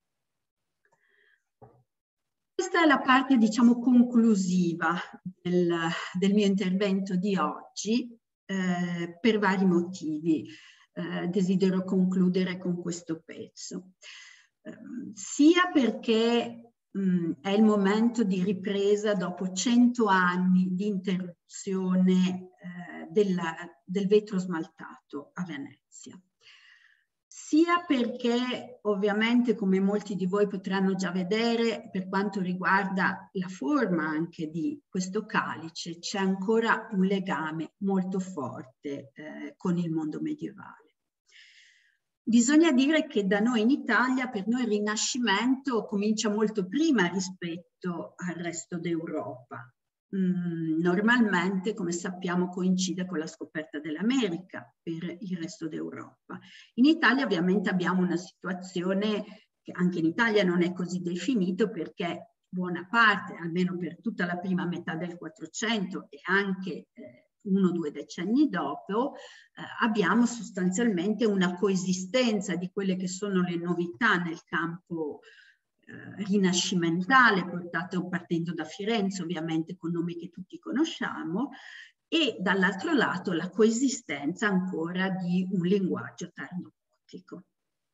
Questa è la parte, diciamo, conclusiva del, del mio intervento di oggi. Eh, per vari motivi eh, desidero concludere con questo pezzo, eh, sia perché mh, è il momento di ripresa dopo cento anni di interruzione eh, della, del vetro smaltato a Venezia, sia perché ovviamente, come molti di voi potranno già vedere, per quanto riguarda la forma anche di questo calice, c'è ancora un legame molto forte eh, con il mondo medievale. Bisogna dire che da noi in Italia, per noi il Rinascimento comincia molto prima rispetto al resto d'Europa. Mm, normalmente, come sappiamo, coincide con la scoperta dell'America per il resto d'Europa. In Italia ovviamente abbiamo una situazione che anche in Italia non è così definito, perché buona parte, almeno per tutta la prima metà del Quattrocento e anche eh, uno o due decenni dopo, eh, abbiamo sostanzialmente una coesistenza di quelle che sono le novità nel campo Eh, rinascimentale, portato partendo da Firenze, ovviamente con nomi che tutti conosciamo, e dall'altro lato la coesistenza ancora di un linguaggio tardo-gotico.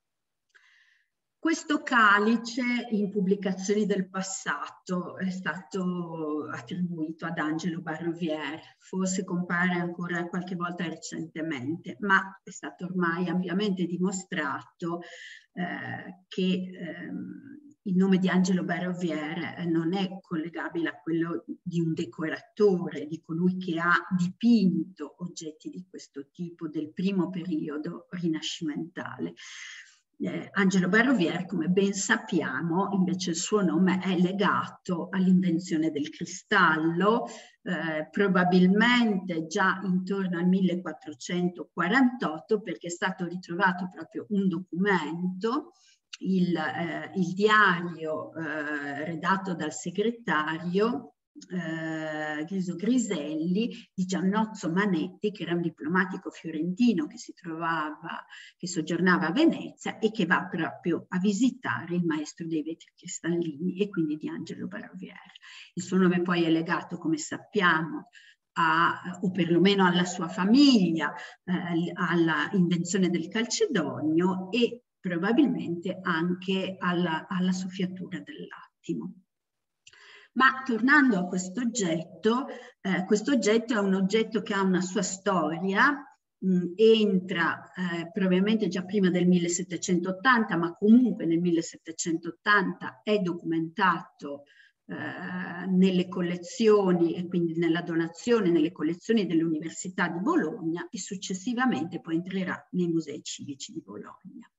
Questo calice in pubblicazioni del passato è stato attribuito ad Angelo Barrovier, forse compare ancora qualche volta recentemente, ma è stato ormai ampiamente dimostrato eh, che ehm, il nome di Angelo Barrovier non è collegabile a quello di un decoratore, di colui che ha dipinto oggetti di questo tipo del primo periodo rinascimentale. Eh, Angelo Barrovier, come ben sappiamo, invece il suo nome è legato all'invenzione del cristallo, eh, probabilmente già intorno al millequattrocentoquarantotto, perché è stato ritrovato proprio un documento, il, eh, il diario eh, redatto dal segretario Eh, Griso Griselli di Giannozzo Manetti, che era un diplomatico fiorentino che si trovava, che soggiornava a Venezia e che va proprio a visitare il maestro dei vetri cristallini, e quindi di Angelo Barrovier. Il suo nome poi è legato, come sappiamo, a, o perlomeno alla sua famiglia, eh, alla invenzione del calcedonio e probabilmente anche alla, alla soffiatura dell'attimo. Ma tornando a questo oggetto, eh, questo oggetto è un oggetto che ha una sua storia, mh, entra eh, probabilmente già prima del millesettecentottanta, ma comunque nel millesettecentottanta è documentato eh, nelle collezioni e quindi nella donazione nelle collezioni dell'Università di Bologna, e successivamente poi entrerà nei musei civici di Bologna.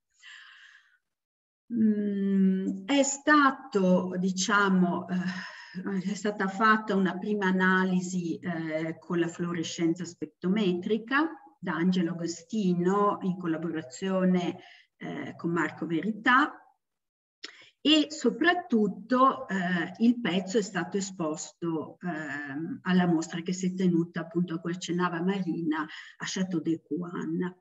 Mm, è stato, diciamo, eh, è stata fatta una prima analisi eh, con la fluorescenza spettrometrica da Angelo Agostino in collaborazione eh, con Marco Verità, e soprattutto eh, il pezzo è stato esposto eh, alla mostra che si è tenuta, appunto, a cui accennava Marina, a Château de Couanne.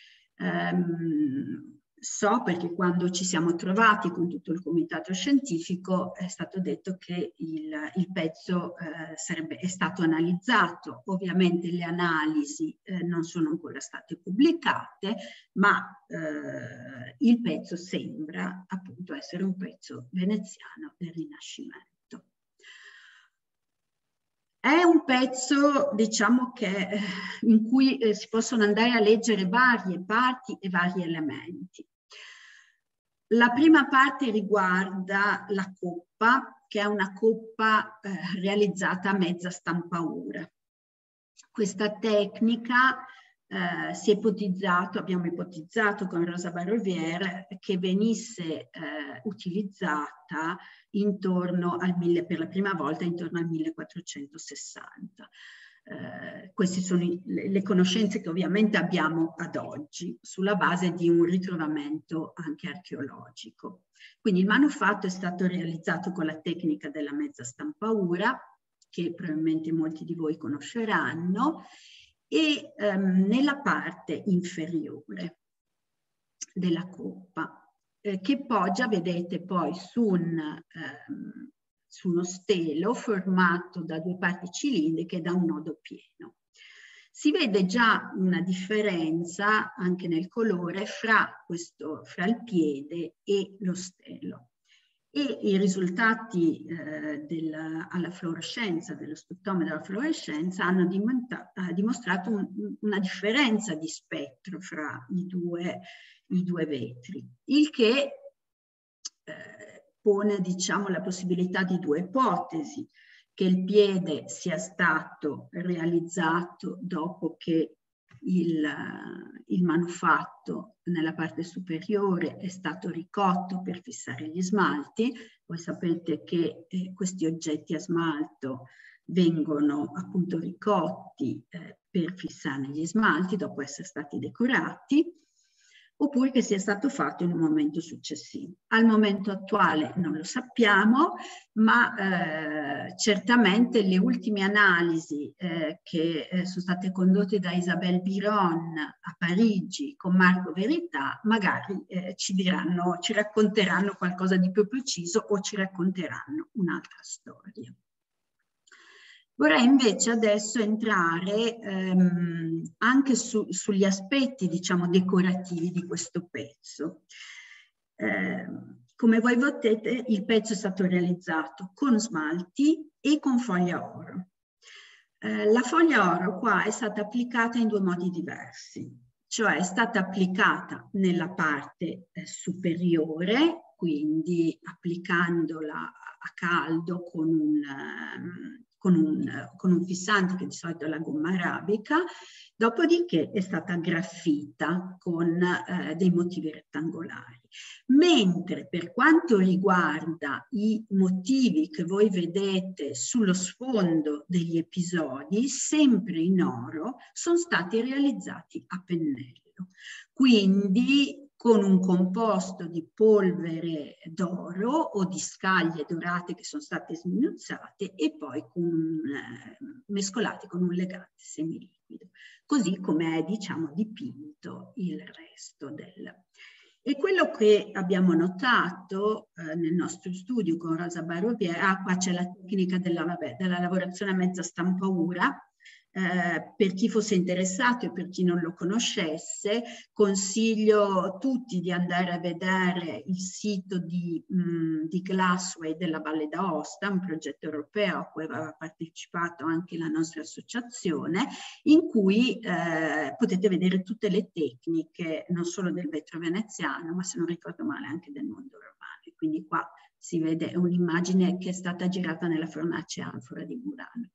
Um, So perché quando ci siamo trovati con tutto il comitato scientifico è stato detto che il, il pezzo eh, sarebbe, è stato analizzato. Ovviamente le analisi eh, non sono ancora state pubblicate, ma eh, il pezzo sembra appunto essere un pezzo veneziano del Rinascimento. È un pezzo, diciamo, che, eh, in cui eh, si possono andare a leggere varie parti e vari elementi. La prima parte riguarda la coppa, che è una coppa eh, realizzata a mezza stampaura. Questa tecnica eh, si è ipotizzato, abbiamo ipotizzato con Rosa Barrovier, che venisse eh, utilizzata intorno al mille, per la prima volta intorno al millequattrocentosessanta. Eh, queste sono i, le, le conoscenze che ovviamente abbiamo ad oggi, sulla base di un ritrovamento anche archeologico. Quindi il manufatto è stato realizzato con la tecnica della mezza stampaura, che probabilmente molti di voi conosceranno, e ehm, nella parte inferiore della coppa, eh, che poggia, vedete, poi su, un, ehm, su uno stelo formato da due parti cilindriche e da un nodo pieno. Si vede già una differenza anche nel colore fra, questo, fra il piede e lo stelo. E i risultati eh, della, alla fluorescenza, dello spettrometro della fluorescenza, hanno dimostrato un, una differenza di spettro fra i due, i due vetri, il che eh, pone, diciamo, la possibilità di due ipotesi: che il piede sia stato realizzato dopo che il, il manufatto nella parte superiore è stato ricotto per fissare gli smalti. Voi sapete che eh, questi oggetti a smalto vengono appunto ricotti eh, per fissare gli smalti dopo essere stati decorati, oppure che sia stato fatto in un momento successivo. Al momento attuale non lo sappiamo, ma eh, certamente le ultime analisi eh, che eh, sono state condotte da Isabelle Biron a Parigi con Marco Verità magari eh, ci diranno, ci racconteranno qualcosa di più preciso o ci racconteranno un'altra storia. Vorrei invece adesso entrare ehm, anche su, sugli aspetti, diciamo, decorativi di questo pezzo. Eh, come voi vedete, il pezzo è stato realizzato con smalti e con foglia oro. Eh, la foglia oro qua è stata applicata in due modi diversi, cioè è stata applicata nella parte eh, superiore, quindi applicandola a caldo con un, um, con un, con un fissante che di solito è la gomma arabica, dopodiché è stata graffita con eh, dei motivi rettangolari. Mentre per quanto riguarda i motivi che voi vedete sullo sfondo degli episodi, sempre in oro, sono stati realizzati a pennello. Quindi con un composto di polvere d'oro o di scaglie dorate che sono state sminuzzate e poi con, eh, mescolate con un legante semiliquido, così come è, diciamo, dipinto il resto del... E quello che abbiamo notato eh, nel nostro studio con Rosa Barrovier, ah, qua c'è la tecnica della, vabbè, della lavorazione a mezza stampaura. Eh, per chi fosse interessato e per chi non lo conoscesse, consiglio a tutti di andare a vedere il sito di, mh, di Glassway della Valle d'Aosta, un progetto europeo a cui aveva partecipato anche la nostra associazione, in cui eh, potete vedere tutte le tecniche, non solo del vetro veneziano, ma se non ricordo male anche del mondo romano. Quindi qua si vede un'immagine che è stata girata nella fornace Anfora di Murano.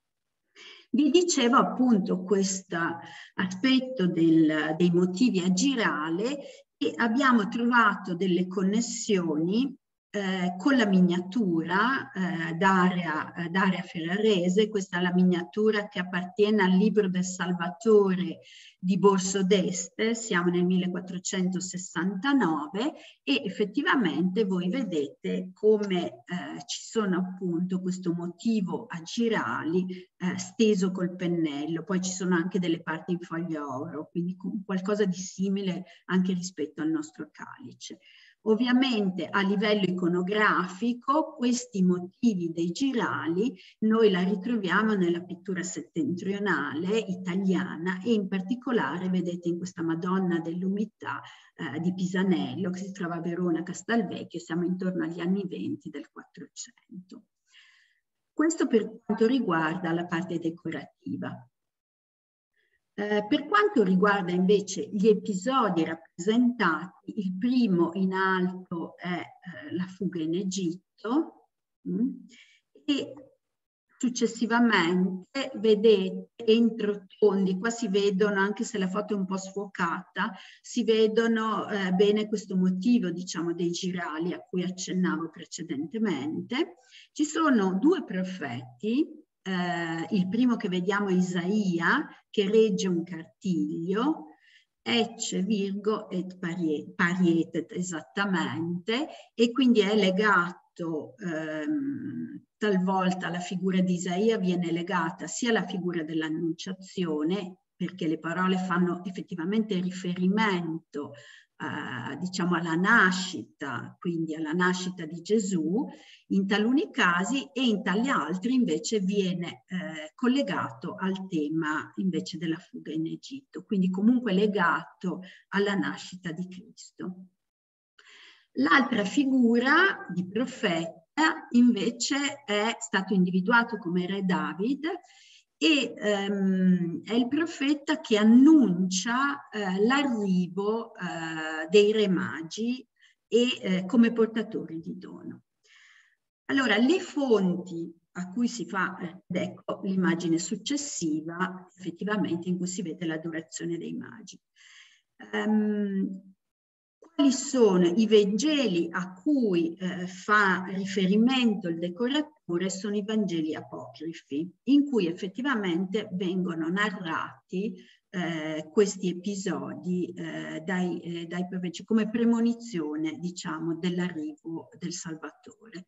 Vi dicevo appunto questo aspetto del, dei motivi a girale e abbiamo trovato delle connessioni eh, con la miniatura eh, d'Area eh, Ferrarese. Questa è la miniatura che appartiene al libro del Salvatore di Borso d'Este, siamo nel millequattrocentosessantanove e effettivamente voi vedete come eh, ci sono appunto questo motivo a girali eh, steso col pennello, poi ci sono anche delle parti in foglia oro, quindi qualcosa di simile anche rispetto al nostro calice. Ovviamente a livello iconografico questi motivi dei girali noi la ritroviamo nella pittura settentrionale italiana e in particolare vedete in questa Madonna dell'Umità eh, di Pisanello che si trova a Verona Castelvecchio, siamo intorno agli anni venti del Quattrocento. Questo per quanto riguarda la parte decorativa. Eh, per quanto riguarda invece gli episodi rappresentati, il primo in alto è eh, la fuga in Egitto mh, e successivamente vedete entro tondi, qua si vedono, anche se la foto è un po' sfocata, si vedono eh, bene questo motivo, diciamo, dei girali a cui accennavo precedentemente. Ci sono due profeti. Uh, il primo che vediamo è Isaia, che regge un cartiglio, Ecce, Virgo et Parietet, esattamente, e quindi è legato, um, talvolta la figura di Isaia viene legata sia alla figura dell'Annunciazione, perché le parole fanno effettivamente riferimento Uh, diciamo alla nascita, quindi alla nascita di Gesù in taluni casi, e in tali altri invece viene eh, collegato al tema invece della fuga in Egitto, quindi comunque legato alla nascita di Cristo. L'altra figura di profeta invece è stato individuato come re David e ehm, è il profeta che annuncia eh, l'arrivo eh, dei re magi e eh, come portatori di dono. Allora, le fonti a cui si fa, ed ecco l'immagine successiva, effettivamente in cui si vede l'adorazione dei magi. Um, Quali sono i Vangeli a cui eh, fa riferimento il decoratore? Sono i Vangeli apocrifi, in cui effettivamente vengono narrati eh, questi episodi eh, dai, eh, dai profeti come premonizione, diciamo, dell'arrivo del Salvatore.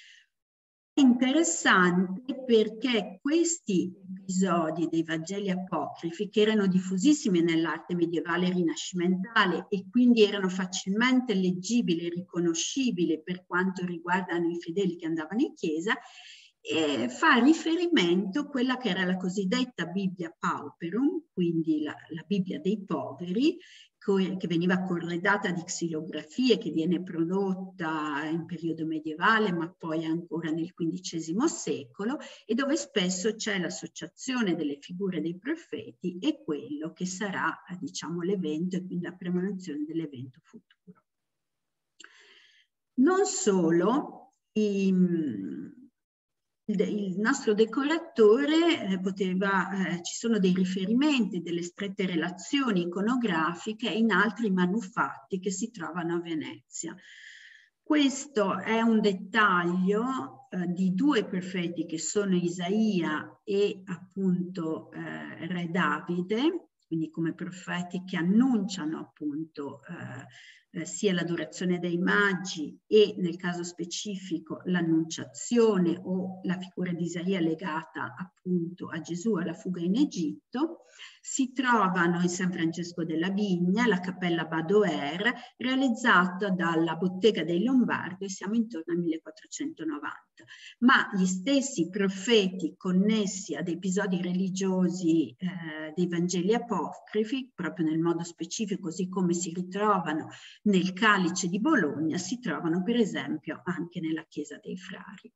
È interessante perché questi episodi dei Vangeli apocrifi, che erano diffusissimi nell'arte medievale e rinascimentale e quindi erano facilmente leggibili e riconoscibili per quanto riguardano i fedeli che andavano in chiesa, e fa riferimento a quella che era la cosiddetta Bibbia Pauperum, quindi la, la Bibbia dei poveri, che veniva corredata di xilografie, che viene prodotta in periodo medievale, ma poi ancora nel quindicesimo secolo, e dove spesso c'è l'associazione delle figure dei profeti e quello che sarà, diciamo, l'evento e quindi la premonizione dell'evento futuro. Non solo, i, il, il nostro decoratore eh, poteva, eh, ci sono dei riferimenti, delle strette relazioni iconografiche in altri manufatti che si trovano a Venezia. Questo è un dettaglio eh, di due profeti che sono Isaia e appunto eh, Re Davide, quindi come profeti che annunciano appunto eh, eh, sia l'adorazione dei magi e nel caso specifico l'annunciazione o la figura di Isaia legata appunto a Gesù, alla fuga in Egitto. Si trovano in San Francesco della Vigna, la Cappella Badoer, realizzata dalla Bottega dei Lombardi, e siamo intorno al millequattrocentonovanta. Ma gli stessi profeti connessi ad episodi religiosi eh, dei Vangeli apocrifi, proprio nel modo specifico, così come si ritrovano nel Calice di Bologna, si trovano per esempio anche nella Chiesa dei Frari.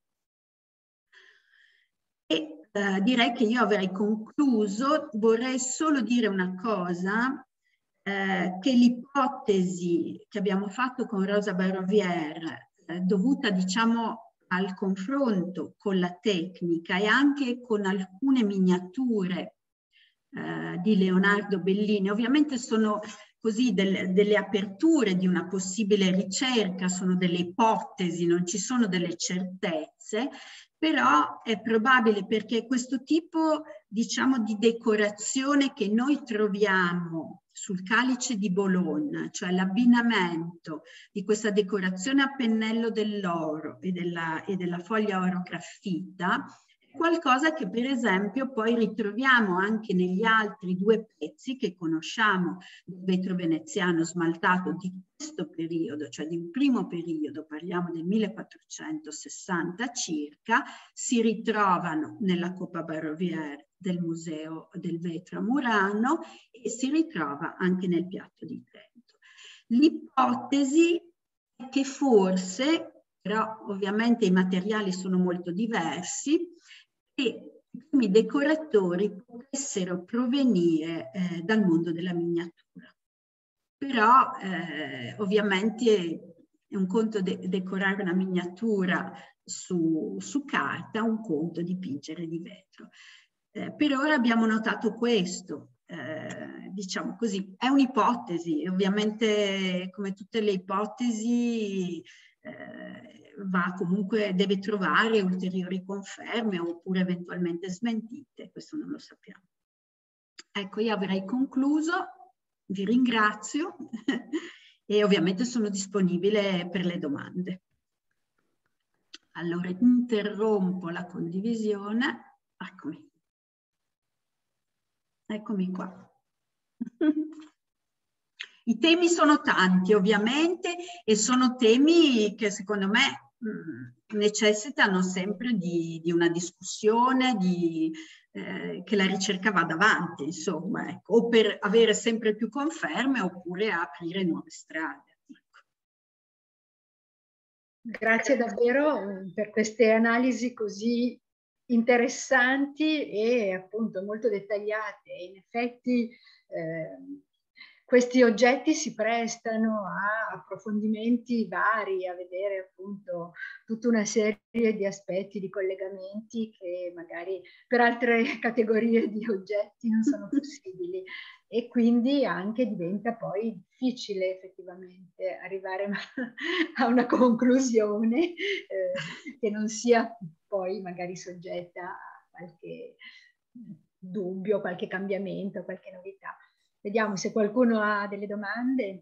E eh, direi che io avrei concluso, vorrei solo dire una cosa, eh, che l'ipotesi che abbiamo fatto con Rosa Barovière, eh, dovuta diciamo al confronto con la tecnica e anche con alcune miniature eh, di Leonardo Bellini, ovviamente sono così delle, delle aperture di una possibile ricerca, sono delle ipotesi, non ci sono delle certezze, però è probabile perché questo tipo, diciamo, di decorazione che noi troviamo sul Calice di Bologna, cioè l'abbinamento di questa decorazione a pennello dell'oro e della, e della foglia orograffita, qualcosa che per esempio poi ritroviamo anche negli altri due pezzi che conosciamo del vetro veneziano smaltato di questo periodo, cioè di un primo periodo, parliamo del millequattrocentosessanta circa, si ritrovano nella Coppa Barovière del Museo del Vetro a Murano e si ritrova anche nel Piatto di Trento. L'ipotesi è che forse, però ovviamente i materiali sono molto diversi, e i primi decoratori potessero provenire eh, dal mondo della miniatura. Però eh, ovviamente è un conto de decorare una miniatura su, su carta, un conto dipingere di vetro. Eh, per ora abbiamo notato questo, eh, diciamo così, è un'ipotesi, ovviamente come tutte le ipotesi eh, va comunque, deve trovare ulteriori conferme oppure eventualmente smentite, questo non lo sappiamo. Ecco, io avrei concluso, vi ringrazio e ovviamente sono disponibile per le domande. Allora interrompo la condivisione, eccomi. Eccomi qua. I temi sono tanti ovviamente e sono temi che secondo me mh, necessitano sempre di, di una discussione, di, eh, che la ricerca vada avanti, insomma, ecco, o per avere sempre più conferme oppure aprire nuove strade. Ecco. Grazie davvero per queste analisi così interessanti e appunto molto dettagliate. In effetti eh, questi oggetti si prestano a approfondimenti vari, a vedere appunto tutta una serie di aspetti, di collegamenti che magari per altre categorie di oggetti non sono possibili. E quindi anche diventa poi difficile effettivamente arrivare a una conclusione eh, che non sia poi magari soggetta a qualche dubbio, qualche cambiamento, qualche novità. Vediamo se qualcuno ha delle domande.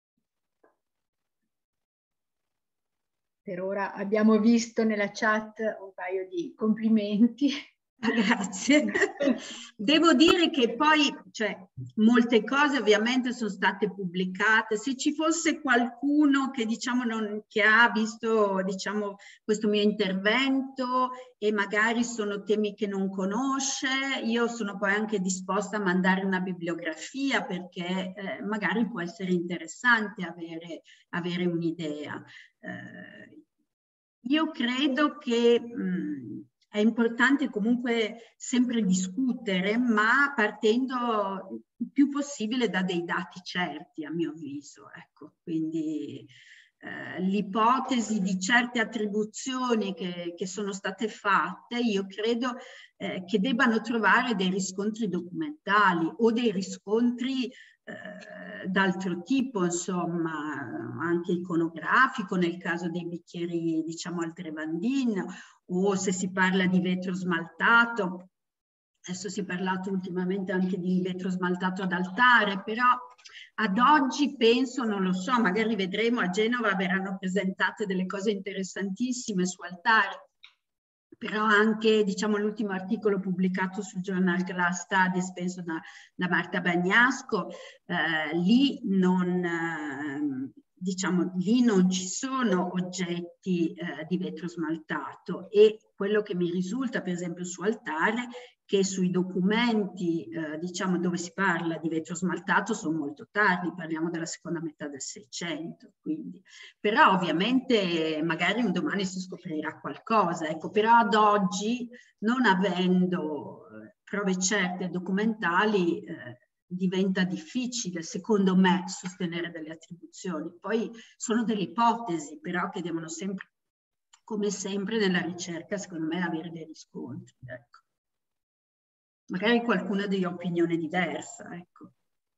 Per ora abbiamo visto nella chat un paio di complimenti. Grazie. Devo dire che poi, cioè, molte cose ovviamente sono state pubblicate. Se ci fosse qualcuno che, diciamo, non, che ha visto, diciamo, questo mio intervento e magari sono temi che non conosce, io sono poi anche disposta a mandare una bibliografia perché eh, magari può essere interessante avere, avere un'idea. Eh, io credo che mh, è importante comunque sempre discutere, ma partendo il più possibile da dei dati certi, a mio avviso. Ecco, quindi eh, l'ipotesi di certe attribuzioni che, che sono state fatte, io credo eh, che debbano trovare dei riscontri documentali o dei riscontri eh, d'altro tipo, insomma, anche iconografico nel caso dei bicchieri, diciamo, al Trevandin, o se si parla di vetro smaltato. Adesso si è parlato ultimamente anche di vetro smaltato ad altare, però ad oggi penso, non lo so, magari vedremo, a Genova verranno presentate delle cose interessantissime su altare, però anche, diciamo, l'ultimo articolo pubblicato sul Journal Glass Studies, penso da, da Marta Bagnasco, eh, lì non... Eh, diciamo, lì non ci sono oggetti eh, di vetro smaltato, e quello che mi risulta, per esempio, su altare, che sui documenti, eh, diciamo, dove si parla di vetro smaltato sono molto tardi, parliamo della seconda metà del Seicento, quindi. Però ovviamente magari un domani si scoprirà qualcosa, ecco, però ad oggi, non avendo eh, prove certe e documentali, eh, diventa difficile, secondo me, sostenere delle attribuzioni. Poi sono delle ipotesi, però, che devono sempre, come sempre nella ricerca, secondo me, avere dei riscontri. Ecco. Magari qualcuno ha opinione diversa, ecco.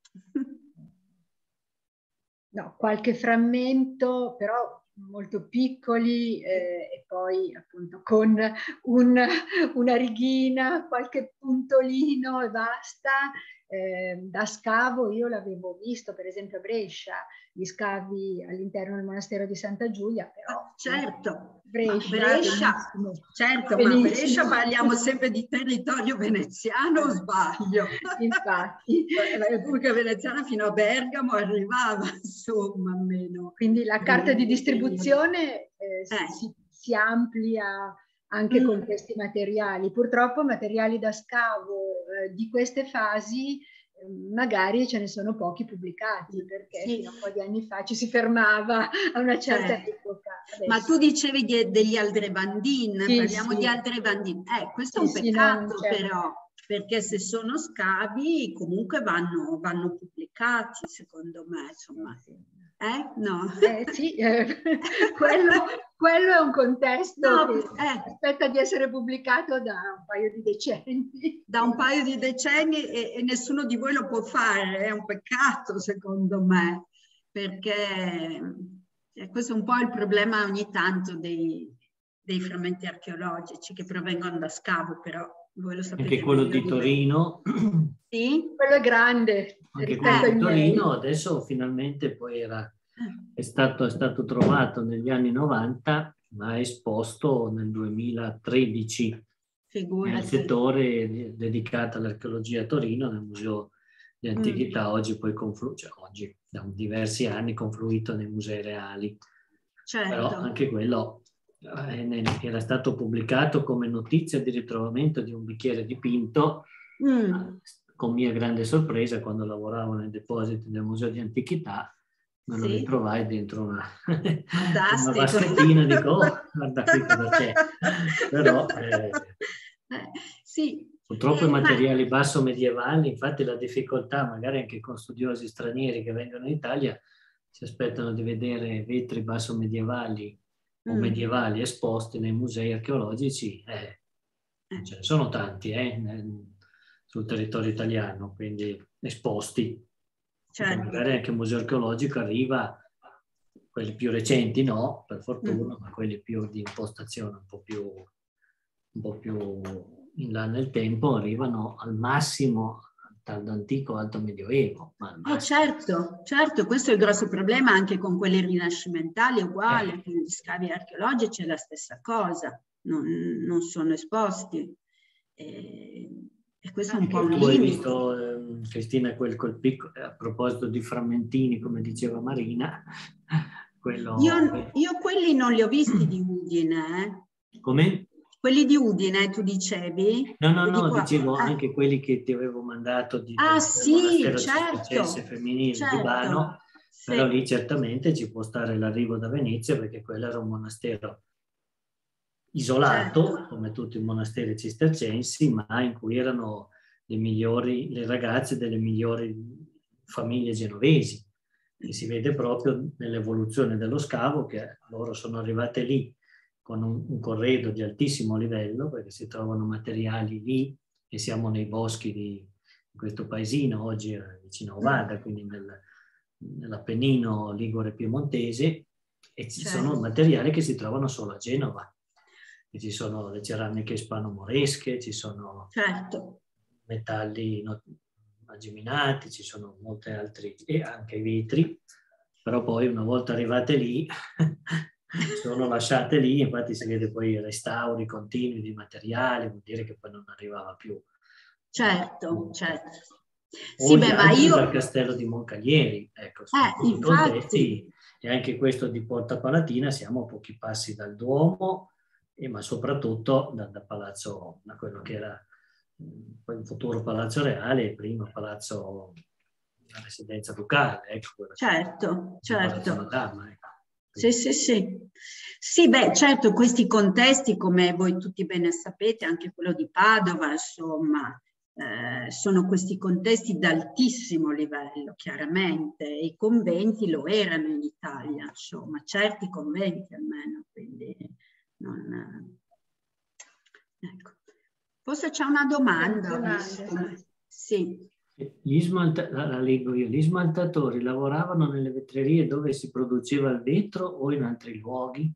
No, qualche frammento, però molto piccoli, eh, e poi appunto con un, una righina, qualche puntolino e basta. Eh, da scavo io l'avevo visto per esempio a Brescia, gli scavi all'interno del monastero di Santa Giulia, però certo, Brescia, Brescia benissimo, certo, benissimo. ma Brescia parliamo sempre di territorio veneziano, o sbaglio? Infatti. La Repubblica Veneziana fino a Bergamo arrivava, insomma, almeno. Quindi la carta di distribuzione eh, eh. si, si amplia anche mm. con questi materiali. Purtroppo materiali da scavo eh, di queste fasi eh, magari ce ne sono pochi pubblicati, perché sì. fino a un po' di anni fa ci si fermava a una certa certo. epoca. Adesso. Ma tu dicevi di, degli Aldrevandin, sì, parliamo sì. di Aldrevandin. Eh, questo sì, è un peccato, sì, non, però, perché se sono scavi comunque vanno, vanno pubblicati, secondo me, insomma. Sì. Eh? No. Eh, sì, eh, quello, quello è un contesto no, che eh. aspetta di essere pubblicato da un paio di decenni. Da un paio di decenni e, e nessuno di voi lo può fare, è un peccato secondo me, perché eh, questo è un po' il problema ogni tanto dei, dei frammenti archeologici che provengono da scavo, però voi lo sapete. Anche quello di Torino. Sì? Quello è grande. Anche quello di Torino adesso finalmente poi era, è, stato, è stato trovato negli anni novanta, ma è esposto nel duemilatredici Figurati. nel settore dedicato all'archeologia a Torino, nel Museo di Antichità, mm. oggi poi conflu- cioè oggi da diversi anni confluito nei musei reali. Certo. Però anche quello eh, era stato pubblicato come notizia di ritrovamento di un bicchiere dipinto. Mm. Con mia grande sorpresa, quando lavoravo nei depositi del Museo di Antichità, me lo sì. ritrovai dentro una, una vaschettina, dico, oh, guarda qui cosa c'è. Però eh, eh, sì. purtroppo eh, i materiali ma... basso medievali, infatti la difficoltà, magari anche con studiosi stranieri che vengono in Italia, si aspettano di vedere vetri basso medievali mm. o medievali esposti nei musei archeologici, eh, eh. ce ne sono tanti, eh, sul territorio italiano, quindi esposti. Certo. Magari anche il museo archeologico arriva, quelli più recenti no, per fortuna, mm. ma quelli più di impostazione un po' più, un po' più in là nel tempo arrivano al massimo dall'antico alto medioevo. Ma oh, certo, certo, questo è il grosso problema anche con quelli rinascimentali, uguale, eh. con gli scavi archeologici è la stessa cosa, non, non sono esposti. E... E questo è un po' un tu limite. hai visto, eh, Cristina, quel col piccolo, a proposito di frammentini, come diceva Marina, quello... Io, io quelli non li ho visti di Udine. Eh. Come? Quelli di Udine, tu dicevi? No, no, no, dico, dicevo eh. anche quelli che ti avevo mandato di, ah, del sì, monastero certo, cistercense femminile certo, di Bano, sì. Però lì certamente ci può stare l'arrivo da Venezia, perché quello era un monastero isolato, certo. come tutti i monasteri cistercensi, ma in cui erano le migliori, le ragazze delle migliori famiglie genovesi. E si vede proprio nell'evoluzione dello scavo che loro sono arrivate lì con un, un corredo di altissimo livello, perché si trovano materiali lì e siamo nei boschi di questo paesino, oggi vicino a Ovada, quindi nel, nell'Appennino ligure piemontese, e ci certo. sono materiali che si trovano solo a Genova. E ci sono le ceramiche ispano-moresche, ci sono certo. metalli ageminati, ci sono molti altri, e anche i vetri, però poi una volta arrivate lì sono lasciate lì, infatti si vede poi restauri continui di materiali, vuol dire che poi non arrivava più. Certo, certo. O Sì, gli beh, ma altri io... dal castello di Moncalieri, ecco, sono Eh, tutti infatti... contesti, e anche questo di Porta Palatina, siamo a pochi passi dal Duomo, e, ma soprattutto da, da Palazzo, da quello che era poi il futuro Palazzo Reale e prima Palazzo, la residenza ducale, ecco. Certo, certo. Madama, ecco. Sì, sì, sì. Sì, beh, certo, questi contesti, come voi tutti bene sapete, anche quello di Padova, insomma, eh, sono questi contesti d'altissimo livello, chiaramente. I conventi lo erano in Italia, insomma, certi conventi almeno, quindi non... Ecco. Forse c'è una domanda. Domanda. Sì. Gli, smalta- la leggo io. Gli smaltatori lavoravano nelle vetrerie dove si produceva il vetro o in altri luoghi?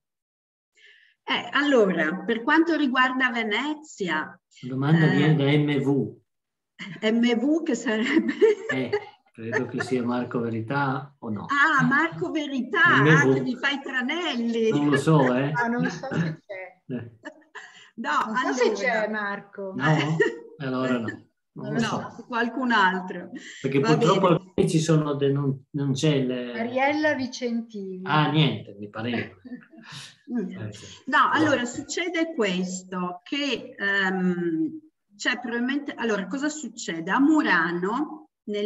Eh, allora, per quanto riguarda Venezia... La domanda eh, viene da M V. M V che sarebbe... Eh, credo che sia Marco Verità o no? Ah, Marco Verità, M V. ah, che mi fai tranelli. Non lo so, eh. Ah, non so se c'è. Eh. No, non so allora... se c'è Marco. No? Allora no. Non lo so. No, qualcun altro. Perché Va purtroppo bene. alcuni ci sono, de, non, non c'è le... Ariella Vicentini. Ah, niente, mi pareva. No, allora succede questo, che um, c'è probabilmente... Allora, cosa succede? A Murano, nel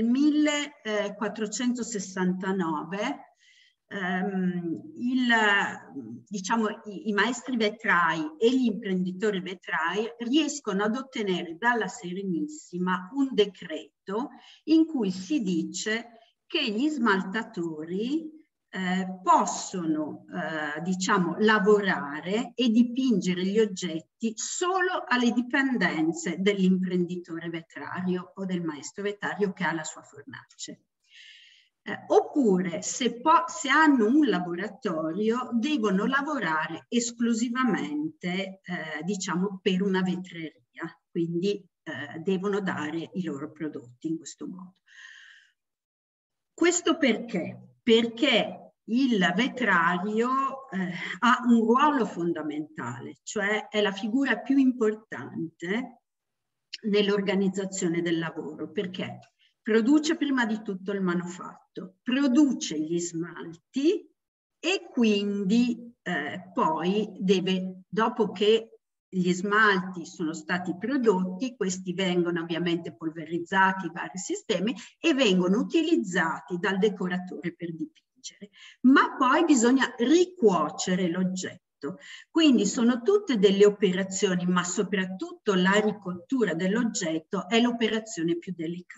millequattrocentosessantanove, um, il, diciamo, i, i maestri vetrai e gli imprenditori vetrai riescono ad ottenere dalla Serenissima un decreto in cui si dice che gli smaltatori eh, possono, eh, diciamo, lavorare e dipingere gli oggetti solo alle dipendenze dell'imprenditore vetrario o del maestro vetrario che ha la sua fornace. Eh, oppure, se, se hanno un laboratorio, devono lavorare esclusivamente, eh, diciamo, per una vetreria, quindi eh, devono dare i loro prodotti in questo modo. Questo perché? Perché il vetrario eh, ha un ruolo fondamentale, cioè è la figura più importante nell'organizzazione del lavoro. Perché? Produce prima di tutto il manufatto, produce gli smalti e quindi eh, poi deve, dopo che gli smalti sono stati prodotti, questi vengono ovviamente polverizzati in vari sistemi e vengono utilizzati dal decoratore per dipingere. Ma poi bisogna ricuocere l'oggetto. Quindi sono tutte delle operazioni, ma soprattutto la ricottura dell'oggetto è l'operazione più delicata.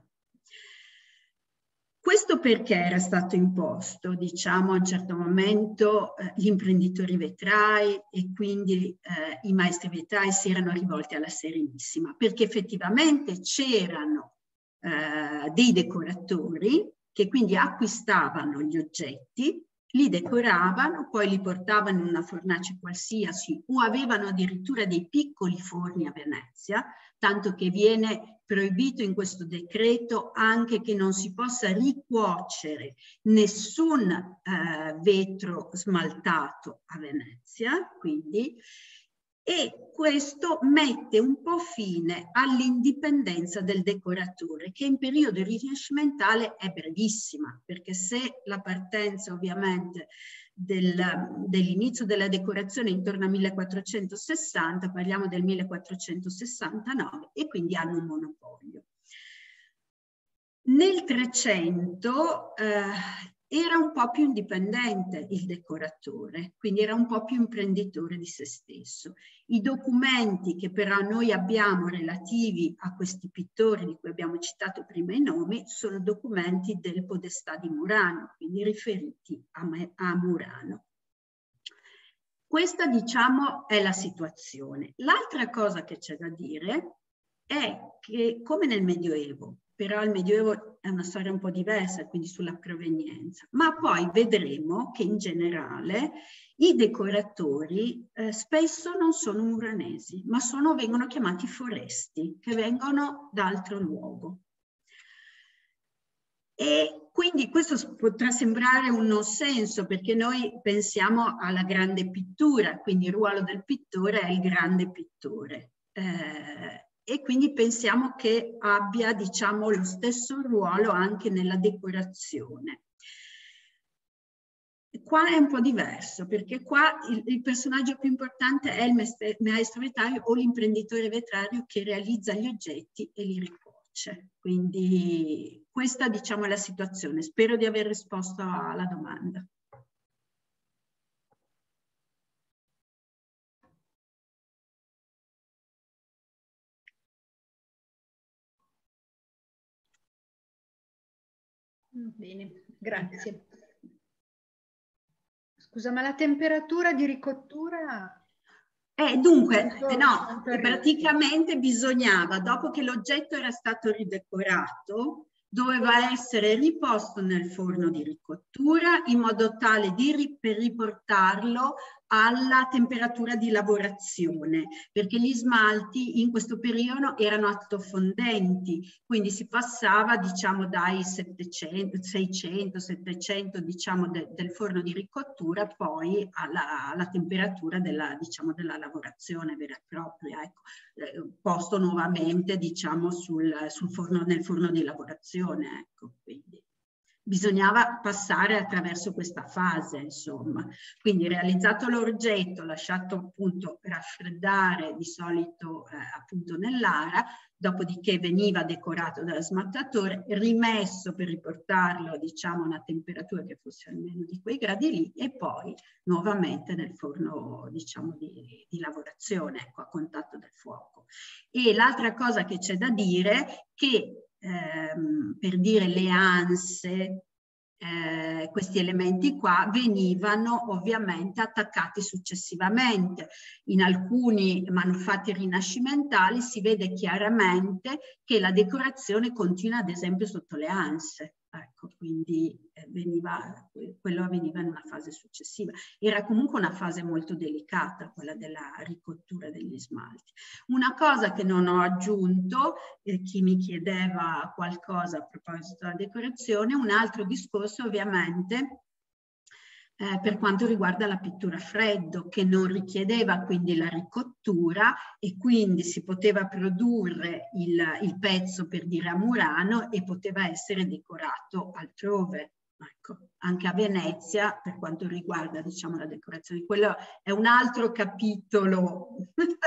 Questo perché era stato imposto, diciamo, a un certo momento eh, gli imprenditori vetrai e quindi eh, i maestri vetrai si erano rivolti alla Serenissima, perché effettivamente c'erano eh, dei decoratori che quindi acquistavano gli oggetti, li decoravano, poi li portavano in una fornace qualsiasi o avevano addirittura dei piccoli forni a Venezia, tanto che viene proibito in questo decreto anche che non si possa ricuocere nessun eh, vetro smaltato a Venezia, quindi, e questo mette un po' fine all'indipendenza del decoratore, che in periodo rinascimentale è brevissima, perché se la partenza ovviamente del, dell'inizio della decorazione intorno al millequattrocentosessanta, parliamo del millequattrocentosessantanove, e quindi hanno un monopolio. Nel trecento eh, era un po' più indipendente il decoratore, quindi era un po' più imprenditore di se stesso. I documenti che però noi abbiamo relativi a questi pittori di cui abbiamo citato prima i nomi sono documenti del Podestà di Murano, quindi riferiti a, a Murano. Questa, diciamo, è la situazione. L'altra cosa che c'è da dire è che, come nel Medioevo, però il Medioevo è una storia un po' diversa, quindi sulla provenienza, ma poi vedremo che in generale i decoratori eh, spesso non sono muranesi, ma sono, vengono chiamati foresti, che vengono da altro luogo. E quindi questo potrà sembrare un non senso, perché noi pensiamo alla grande pittura, quindi il ruolo del pittore è il grande pittore. Eh, e quindi pensiamo che abbia, diciamo, lo stesso ruolo anche nella decorazione. Qua è un po' diverso, perché qua il, il personaggio più importante è il maestro vetrario o l'imprenditore vetrario che realizza gli oggetti e li ricuoce. Quindi questa, diciamo, è la situazione. Spero di aver risposto alla domanda. Bene, grazie. Scusa, ma la temperatura di ricottura? Eh, dunque, eh, no, praticamente bisognava, dopo che l'oggetto era stato ridecorato, doveva essere riposto nel forno di ricottura in modo tale di, per riportarlo alla temperatura di lavorazione, perché gli smalti in questo periodo erano attofondenti, quindi si passava, diciamo, dai settecento, seicento, settecento, diciamo, de, del forno di ricottura poi alla, alla temperatura della, diciamo, della lavorazione vera e propria, ecco, eh, posto nuovamente, diciamo, sul, sul forno, nel forno di lavorazione, ecco, quindi bisognava passare attraverso questa fase, insomma. Quindi realizzato l'oggetto, lasciato appunto raffreddare di solito eh, appunto nell'ara, dopodiché veniva decorato dallo smaltatore, rimesso per riportarlo, diciamo, a una temperatura che fosse almeno di quei gradi lì, e poi nuovamente nel forno, diciamo, di, di lavorazione, ecco, a contatto del fuoco. E l'altra cosa che c'è da dire è che Ehm, per dire le anse, eh, questi elementi qua venivano ovviamente attaccati successivamente. In alcuni manufatti rinascimentali si vede chiaramente che la decorazione continua ad esempio sotto le anse. Ecco, quindi eh, veniva, quello avveniva in una fase successiva. Era comunque una fase molto delicata, quella della ricottura degli smalti. Una cosa che non ho aggiunto, eh, chi mi chiedeva qualcosa a proposito della decorazione, un altro discorso ovviamente Eh, per quanto riguarda la pittura a freddo, che non richiedeva quindi la ricottura e quindi si poteva produrre il, il pezzo, per dire, a Murano, e poteva essere decorato altrove. Ecco, anche a Venezia, per quanto riguarda, diciamo, la decorazione. Quello è un altro capitolo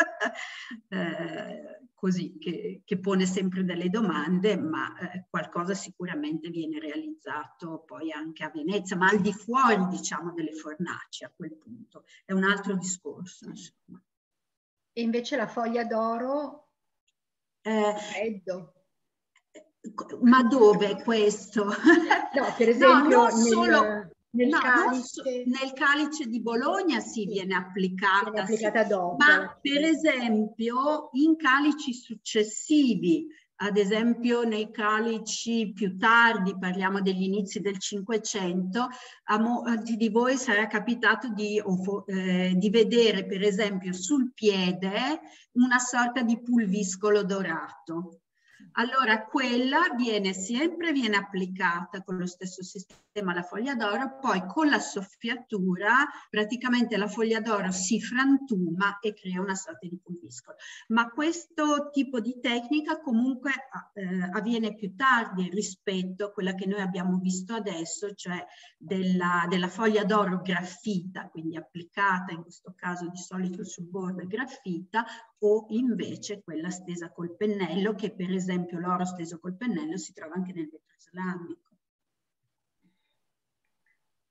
eh, così, che, che pone sempre delle domande, ma eh, qualcosa sicuramente viene realizzato poi anche a Venezia, ma al di fuori, diciamo, delle fornaci a quel punto. È un altro discorso, insomma. E invece la foglia d'oro, eh, freddo. Ma dove questo? No, per esempio no, non nel, solo, nel, no, calice. so, nel calice di Bologna sì, sì, viene applicata, viene applicata sì, dopo. Ma per esempio in calici successivi, ad esempio nei calici più tardi, parliamo degli inizi del Cinquecento, a molti di voi sarà capitato di, eh, di vedere per esempio sul piede una sorta di pulviscolo dorato. Allora quella viene sempre viene applicata con lo stesso sistema alla foglia d'oro, poi con la soffiatura praticamente la foglia d'oro si frantuma e crea una sorta di pulviscolo. Ma questo tipo di tecnica comunque eh, avviene più tardi rispetto a quella che noi abbiamo visto adesso, cioè della, della foglia d'oro graffita, quindi applicata in questo caso di solito sul bordo graffita, o invece quella stesa col pennello, che per esempio l'oro steso col pennello si trova anche nel vetro islamico.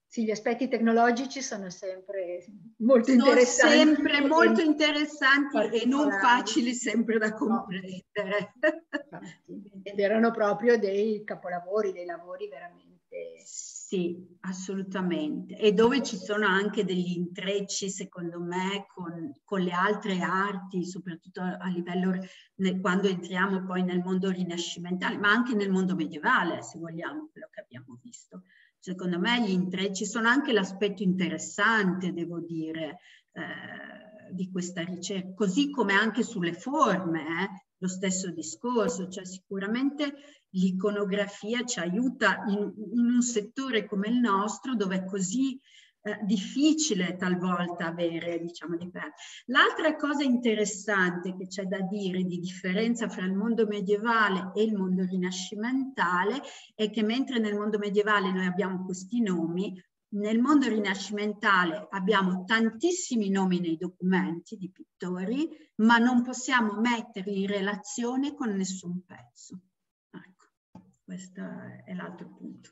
Sì, gli aspetti tecnologici sono sempre molto sono interessanti. sempre molto interessanti e non facili sempre da comprendere. No. Ed erano proprio dei capolavori, dei lavori veramente... Sì, assolutamente. E dove ci sono anche degli intrecci, secondo me, con, con le altre arti, soprattutto a livello, nel, quando entriamo poi nel mondo rinascimentale, ma anche nel mondo medievale, se vogliamo, quello che abbiamo visto. Secondo me gli intrecci sono anche l'aspetto interessante, devo dire, eh, di questa ricerca, così come anche sulle forme, eh, lo stesso discorso, cioè sicuramente l'iconografia ci aiuta in, in un settore come il nostro, dove è così eh, difficile talvolta avere, diciamo, di perdere. L'altra cosa interessante che c'è da dire di differenza fra il mondo medievale e il mondo rinascimentale è che mentre nel mondo medievale noi abbiamo questi nomi, nel mondo rinascimentale abbiamo tantissimi nomi nei documenti di pittori, ma non possiamo metterli in relazione con nessun pezzo. Ecco, questo è l'altro punto.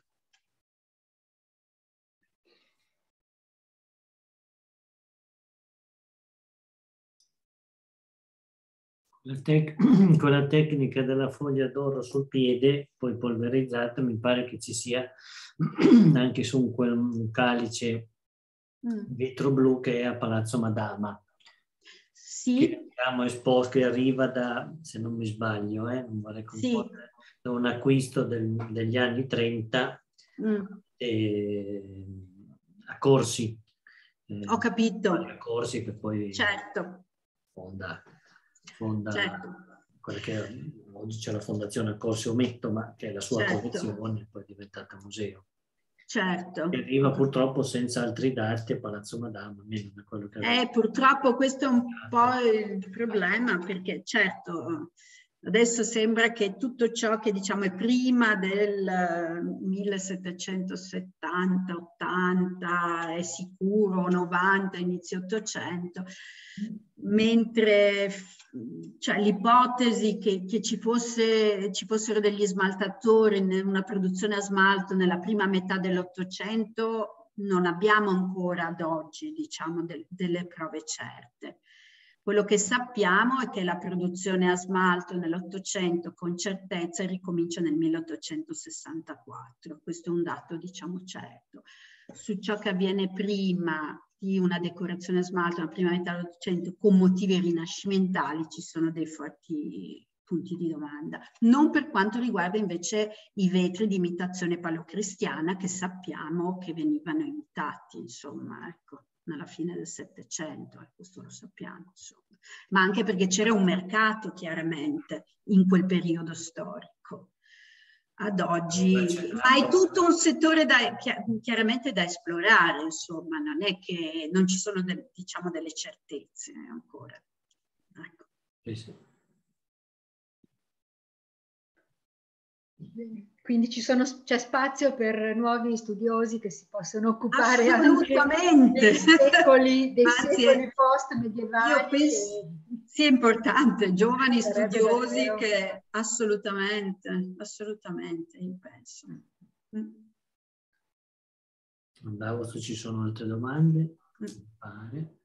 La tec- con la tecnica della foglia d'oro sul piede, poi polverizzata, mi pare che ci sia anche su un, quel, un calice mm. vetro blu che è a Palazzo Madama. Sì. Che abbiamo esposto, che arriva da, se non mi sbaglio, eh, non vorrei confondere, sì. da un acquisto del, degli anni trenta mm. e, a Corsi. Eh, Ho capito. A Corsi che poi certo. fonda, fonda certo. quella che oggi c'è la Fondazione Corsi Ometto, ma che è la sua certo. collezione, poi è diventata museo. Certo. Che arriva purtroppo senza altri dati a Palazzo Madama. Da quello che eh, purtroppo questo è un po' il problema, perché certo adesso sembra che tutto ciò che diciamo è prima del millesettecentosettanta ottanta è sicuro, novanta, inizio ottocento, mentre cioè, l'ipotesi che, che ci, fosse, ci fossero degli smaltatori in una produzione a smalto nella prima metà dell'Ottocento non abbiamo ancora ad oggi, diciamo, del, delle prove certe. Quello che sappiamo è che la produzione a smalto nell'Ottocento con certezza ricomincia nel milleottocentosessantaquattro. Questo è un dato, diciamo, certo. Su ciò che avviene prima di una decorazione a smalto nella prima metà dell'Ottocento con motivi rinascimentali ci sono dei forti punti di domanda. Non per quanto riguarda invece i vetri di imitazione paleocristiana, che sappiamo che venivano imitati, insomma, ecco, nella fine del Settecento, eh, questo lo sappiamo, insomma. Ma anche perché c'era un mercato, chiaramente, in quel periodo storico. Ad oggi, ma è tutto un settore da, chiaramente da esplorare, insomma, non è che non ci sono, de, diciamo, delle certezze ancora. Ecco. Sì, sì. Quindi ci sono, c'è spazio per nuovi studiosi che si possono occupare assolutamente dei secoli, dei Anzi, secoli post-medievali. Io penso e... sia importante, giovani Sarebbe studiosi davvero... che assolutamente, assolutamente, io penso. Andavo se ci sono altre domande. Mi pare.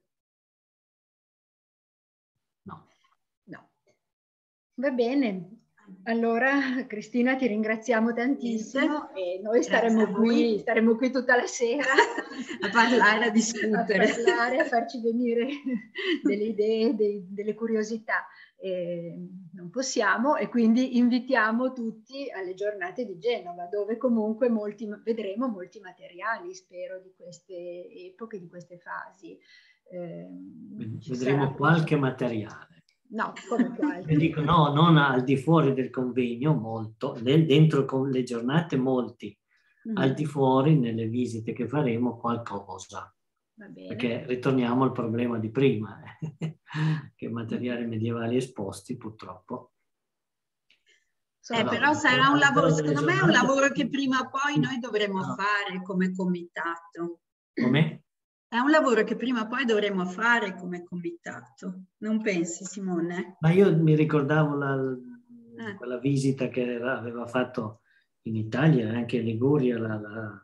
No. No. Va bene. Allora, Cristina, ti ringraziamo tantissimo Niente. e noi staremo qui, staremo qui tutta la sera a parlare, a discutere, a parlare, a farci venire delle idee, dei, delle curiosità. E non possiamo e quindi invitiamo tutti alle giornate di Genova, dove comunque molti, vedremo molti materiali, spero, di queste epoche, di queste fasi. Eh, vedremo qualche materiale. No, come qualche. Dico, no, non al di fuori del convegno, molto, nel, dentro con le giornate molti, mm. al di fuori nelle visite che faremo qualcosa. Va bene. Perché ritorniamo al problema di prima, che materiali medievali esposti purtroppo. Eh, però sarà un lavoro, secondo me è un lavoro che prima o poi noi dovremo no. fare come comitato. Come? È un lavoro che prima o poi dovremo fare come comitato, non pensi, Simone? Ma io mi ricordavo la, eh. quella visita che aveva fatto in Italia, anche in Liguria, la, la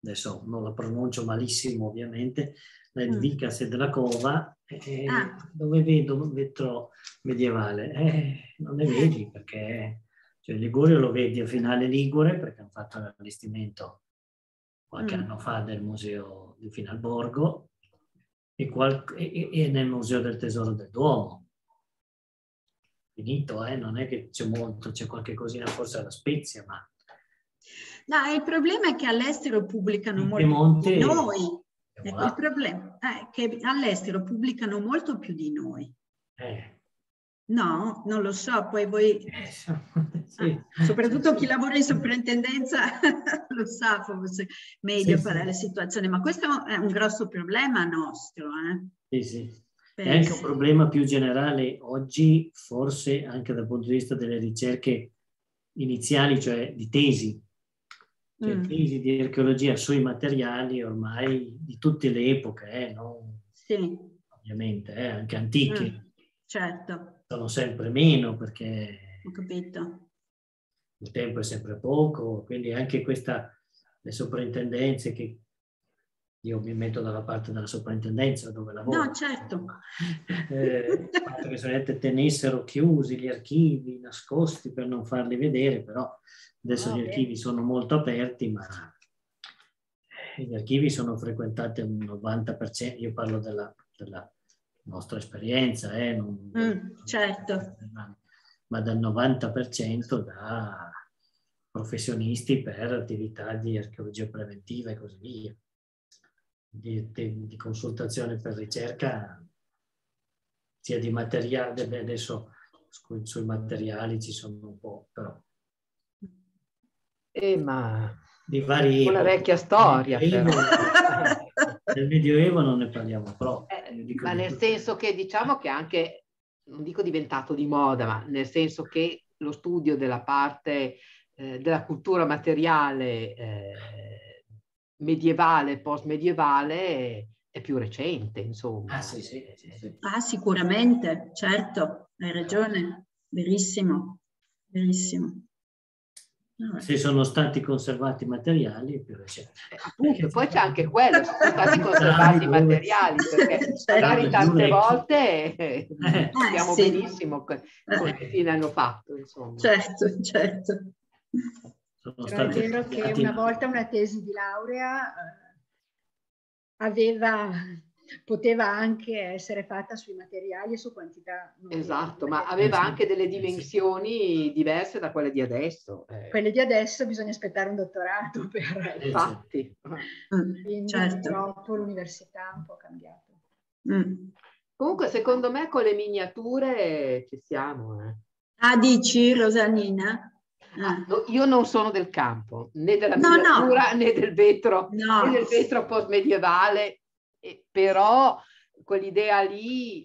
adesso non la pronuncio malissimo ovviamente, la Edvika Sedlakova, eh, Ah. dove vedo un vetro medievale? Eh, non ne vedi, perché cioè, in Liguria lo vedi a Finale Ligure, perché hanno fatto l'allestimento qualche Mm. anno fa del museo di Finalborgo e, qual- e, e nel museo del Tesoro del Duomo. Finito, eh? Non è che c'è molto, c'è qualche cosina forse alla Spezia, ma... No, il problema è che all'estero pubblicano in molto Piemonte, più di noi. siamo Ecco, là. il problema è che all'estero pubblicano molto più di noi. Eh. No, non lo so, poi voi, Eh, sì. ah, soprattutto Sì, chi sì. lavora in soprintendenza lo sa forse meglio Sì, per sì. la situazione, ma questo è un grosso problema nostro. Eh? Sì, sì. È Pensi. anche un problema più generale oggi, forse anche dal punto di vista delle ricerche iniziali, cioè di tesi, cioè Mm. tesi di archeologia sui materiali ormai di tutte le epoche, eh, non, Sì. ovviamente, eh, anche antiche, Mm. Certo, sono sempre meno perché ho capito. il tempo è sempre poco, quindi anche questa, le soprintendenze che io mi metto dalla parte della soprintendenza dove lavoro. No, certo. Eh, il fatto che solamente tenessero chiusi gli archivi, nascosti per non farli vedere, però adesso Oh, gli bene. archivi sono molto aperti, ma gli archivi sono frequentati un novanta per cento, io parlo della, della nostra esperienza, eh, non, Mm, certo. ma dal novanta per cento da professionisti per attività di archeologia preventiva e così via. Di, di, di consultazione per ricerca, sia di materiale, beh, adesso su, sui materiali ci sono un po', però Eh, ma di varie una epoche. vecchia storia, Nel Medioevo, però. nel Medioevo non ne parliamo proprio. Eh, Io dico ma di nel tutto. senso che diciamo che anche, non dico diventato di moda, ma nel senso che lo studio della parte eh, della cultura materiale eh, medievale, post-medievale è più recente, insomma. Ah, sì, sì, sì, sì. Ah, sicuramente, certo, hai ragione, verissimo, verissimo. Vabbè. Se sono stati conservati i materiali è più recente. Eh, appunto, poi c'è anche quello, se sono stati conservati i Dove- materiali, perché Certo. magari Più tante vecchi. volte eh, Eh. sappiamo Eh, sì. benissimo que- con che fine hanno fatto, insomma. Certo, certo. Sono Però è stati vero che studiati- una volta una tesi di laurea eh, aveva, poteva anche essere fatta sui materiali e su quantità notevoli. Esatto, ma Perché aveva Eh, sì. anche delle Eh, sì. dimensioni diverse da quelle di adesso. eh. quelle di adesso bisogna aspettare un dottorato per... Eh, Infatti. Mm, Quindi certo. purtroppo l'università ha un po' cambiato. Mm. Comunque, secondo me, con le miniature ci siamo. eh. Ah, dici, Rosanina? Ah, Ah. no, io non sono del campo, né della No, miniatura no. né del vetro, No. né del vetro post-medievale, eh, però quell'idea lì,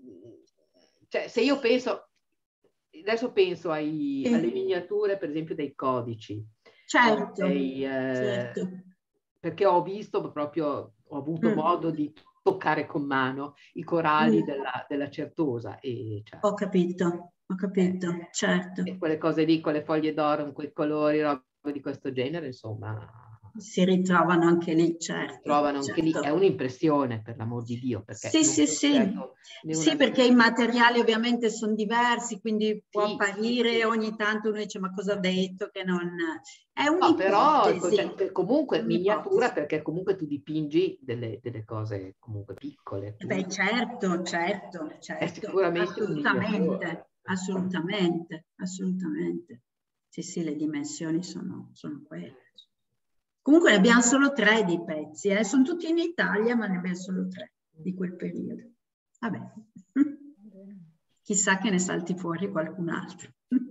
cioè se io penso, adesso penso ai, Sì. alle miniature per esempio dei codici, Certo, dei, eh, certo. perché ho visto proprio, ho avuto Mm. modo di toccare con mano i coralli Mm. della, della Certosa e cioè, Ho capito, ho capito, certo. e quelle cose lì con le foglie d'oro, con quei colori, robe di questo genere, insomma, Si ritrovano anche lì, si certo. trovano anche lì. certo. È un'impressione, per l'amor di Dio, perché Sì, non sì, sono sì. certo né Sì, una perché i materiali ovviamente sono diversi, quindi può Sì, apparire sì, sì. ogni tanto uno dice ma cosa ha detto che non... È No, però un'ipotesi. cioè, per- comunque miniatura Un'ipotesi. perché comunque tu dipingi delle, delle cose comunque piccole. Eh Beh, quindi certo, certo, È certo. sicuramente un miglior Assolutamente, assolutamente, assolutamente. Sì, sì, le dimensioni sono, sono quelle. Comunque ne abbiamo solo tre di pezzi, eh. Sono tutti in Italia, ma ne abbiamo solo tre di quel periodo. Vabbè, chissà che ne salti fuori qualcun altro.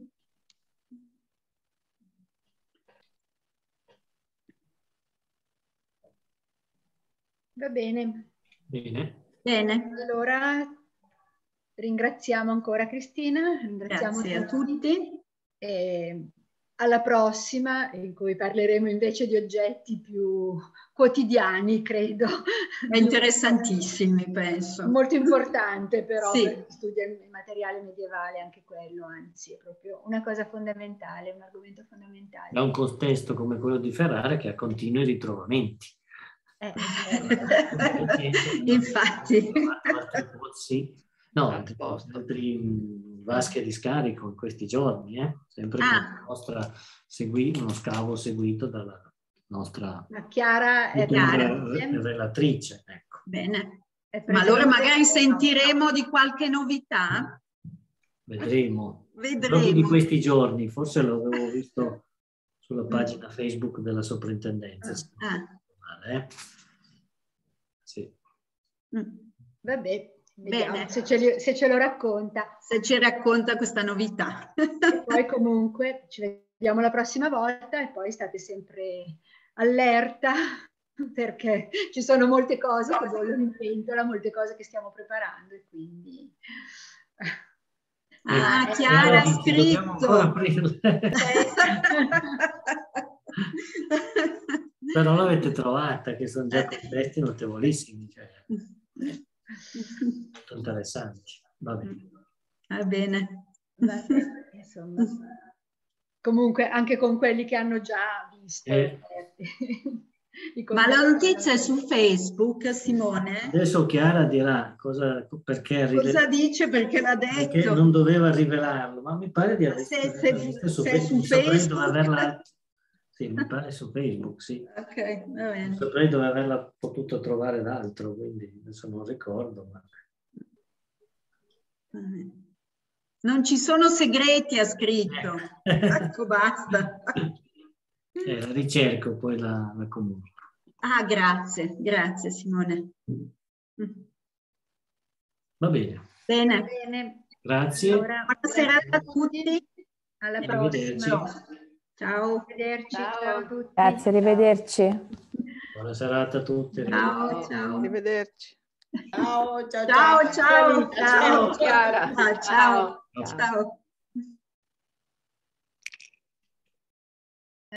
Va bene. Bene. Bene, Allora ringraziamo ancora Cristina, ringraziamo grazie a tutti. e alla prossima in cui parleremo invece di oggetti più quotidiani, credo. È interessantissimi, penso. Molto importante però Sì. per chi studia il materiale medievale, anche quello, anzi è proprio una cosa fondamentale, un argomento fondamentale. Da un contesto come quello di Ferrara che ha continui ritrovamenti. Eh, Infatti. Altri pozzi, no, altri, altri vasche di scarico in questi giorni, eh? Sempre Ah. con la nostra segui, uno scavo seguito dalla nostra La Chiara è relatrice. Ecco. Bene. Ma allora magari sentiremo di qualche novità? Vedremo. Vedremo. Proprio di questi giorni, forse l'avevo visto sulla pagina mm. Facebook della soprintendenza. Ah. Eh? Sì. Mm. Vabbè, vediamo Bene. Se, ce se ce lo racconta. Se ci racconta questa novità. E poi comunque ci vediamo la prossima volta e poi state sempre allerta perché ci sono molte cose che bollono in pentola, molte cose che stiamo preparando e quindi... Ah, eh, Chiara ha scritto! Però l'avete trovata, che sono già contesti notevolissimi, cioè, molto interessanti. Va bene. Va bene. Va bene, insomma. Comunque anche con quelli che hanno già visto. Eh. Ma la notizia è su Facebook, Simone? Adesso Chiara dirà cosa, perché cosa dice, perché l'ha detto. Perché non doveva rivelarlo, ma mi pare di aver se, se, visto su, se Facebook. Su Facebook. Dove averla... Sì, mi pare su Facebook, sì. Ok, va bene. Saprei dove averla potuto trovare d'altro, quindi adesso non ricordo. Ma... Non ci sono segreti, ha scritto. Ecco, basta. Eh, la ricerco, poi la, la comunico. Ah, grazie, grazie Simone. Va bene. Bene. Bene. Grazie. Allora, buona serata a tutti. Alla prossima. Ciao. Arrivederci. Ciao. Ciao a tutti. Grazie, arrivederci. Buona serata a tutti. Ciao, ciao. Arrivederci. Ciao, ciao, ciao. Ciao, ciao. Ciao, Chiara. Ciao, ciao. Ciao.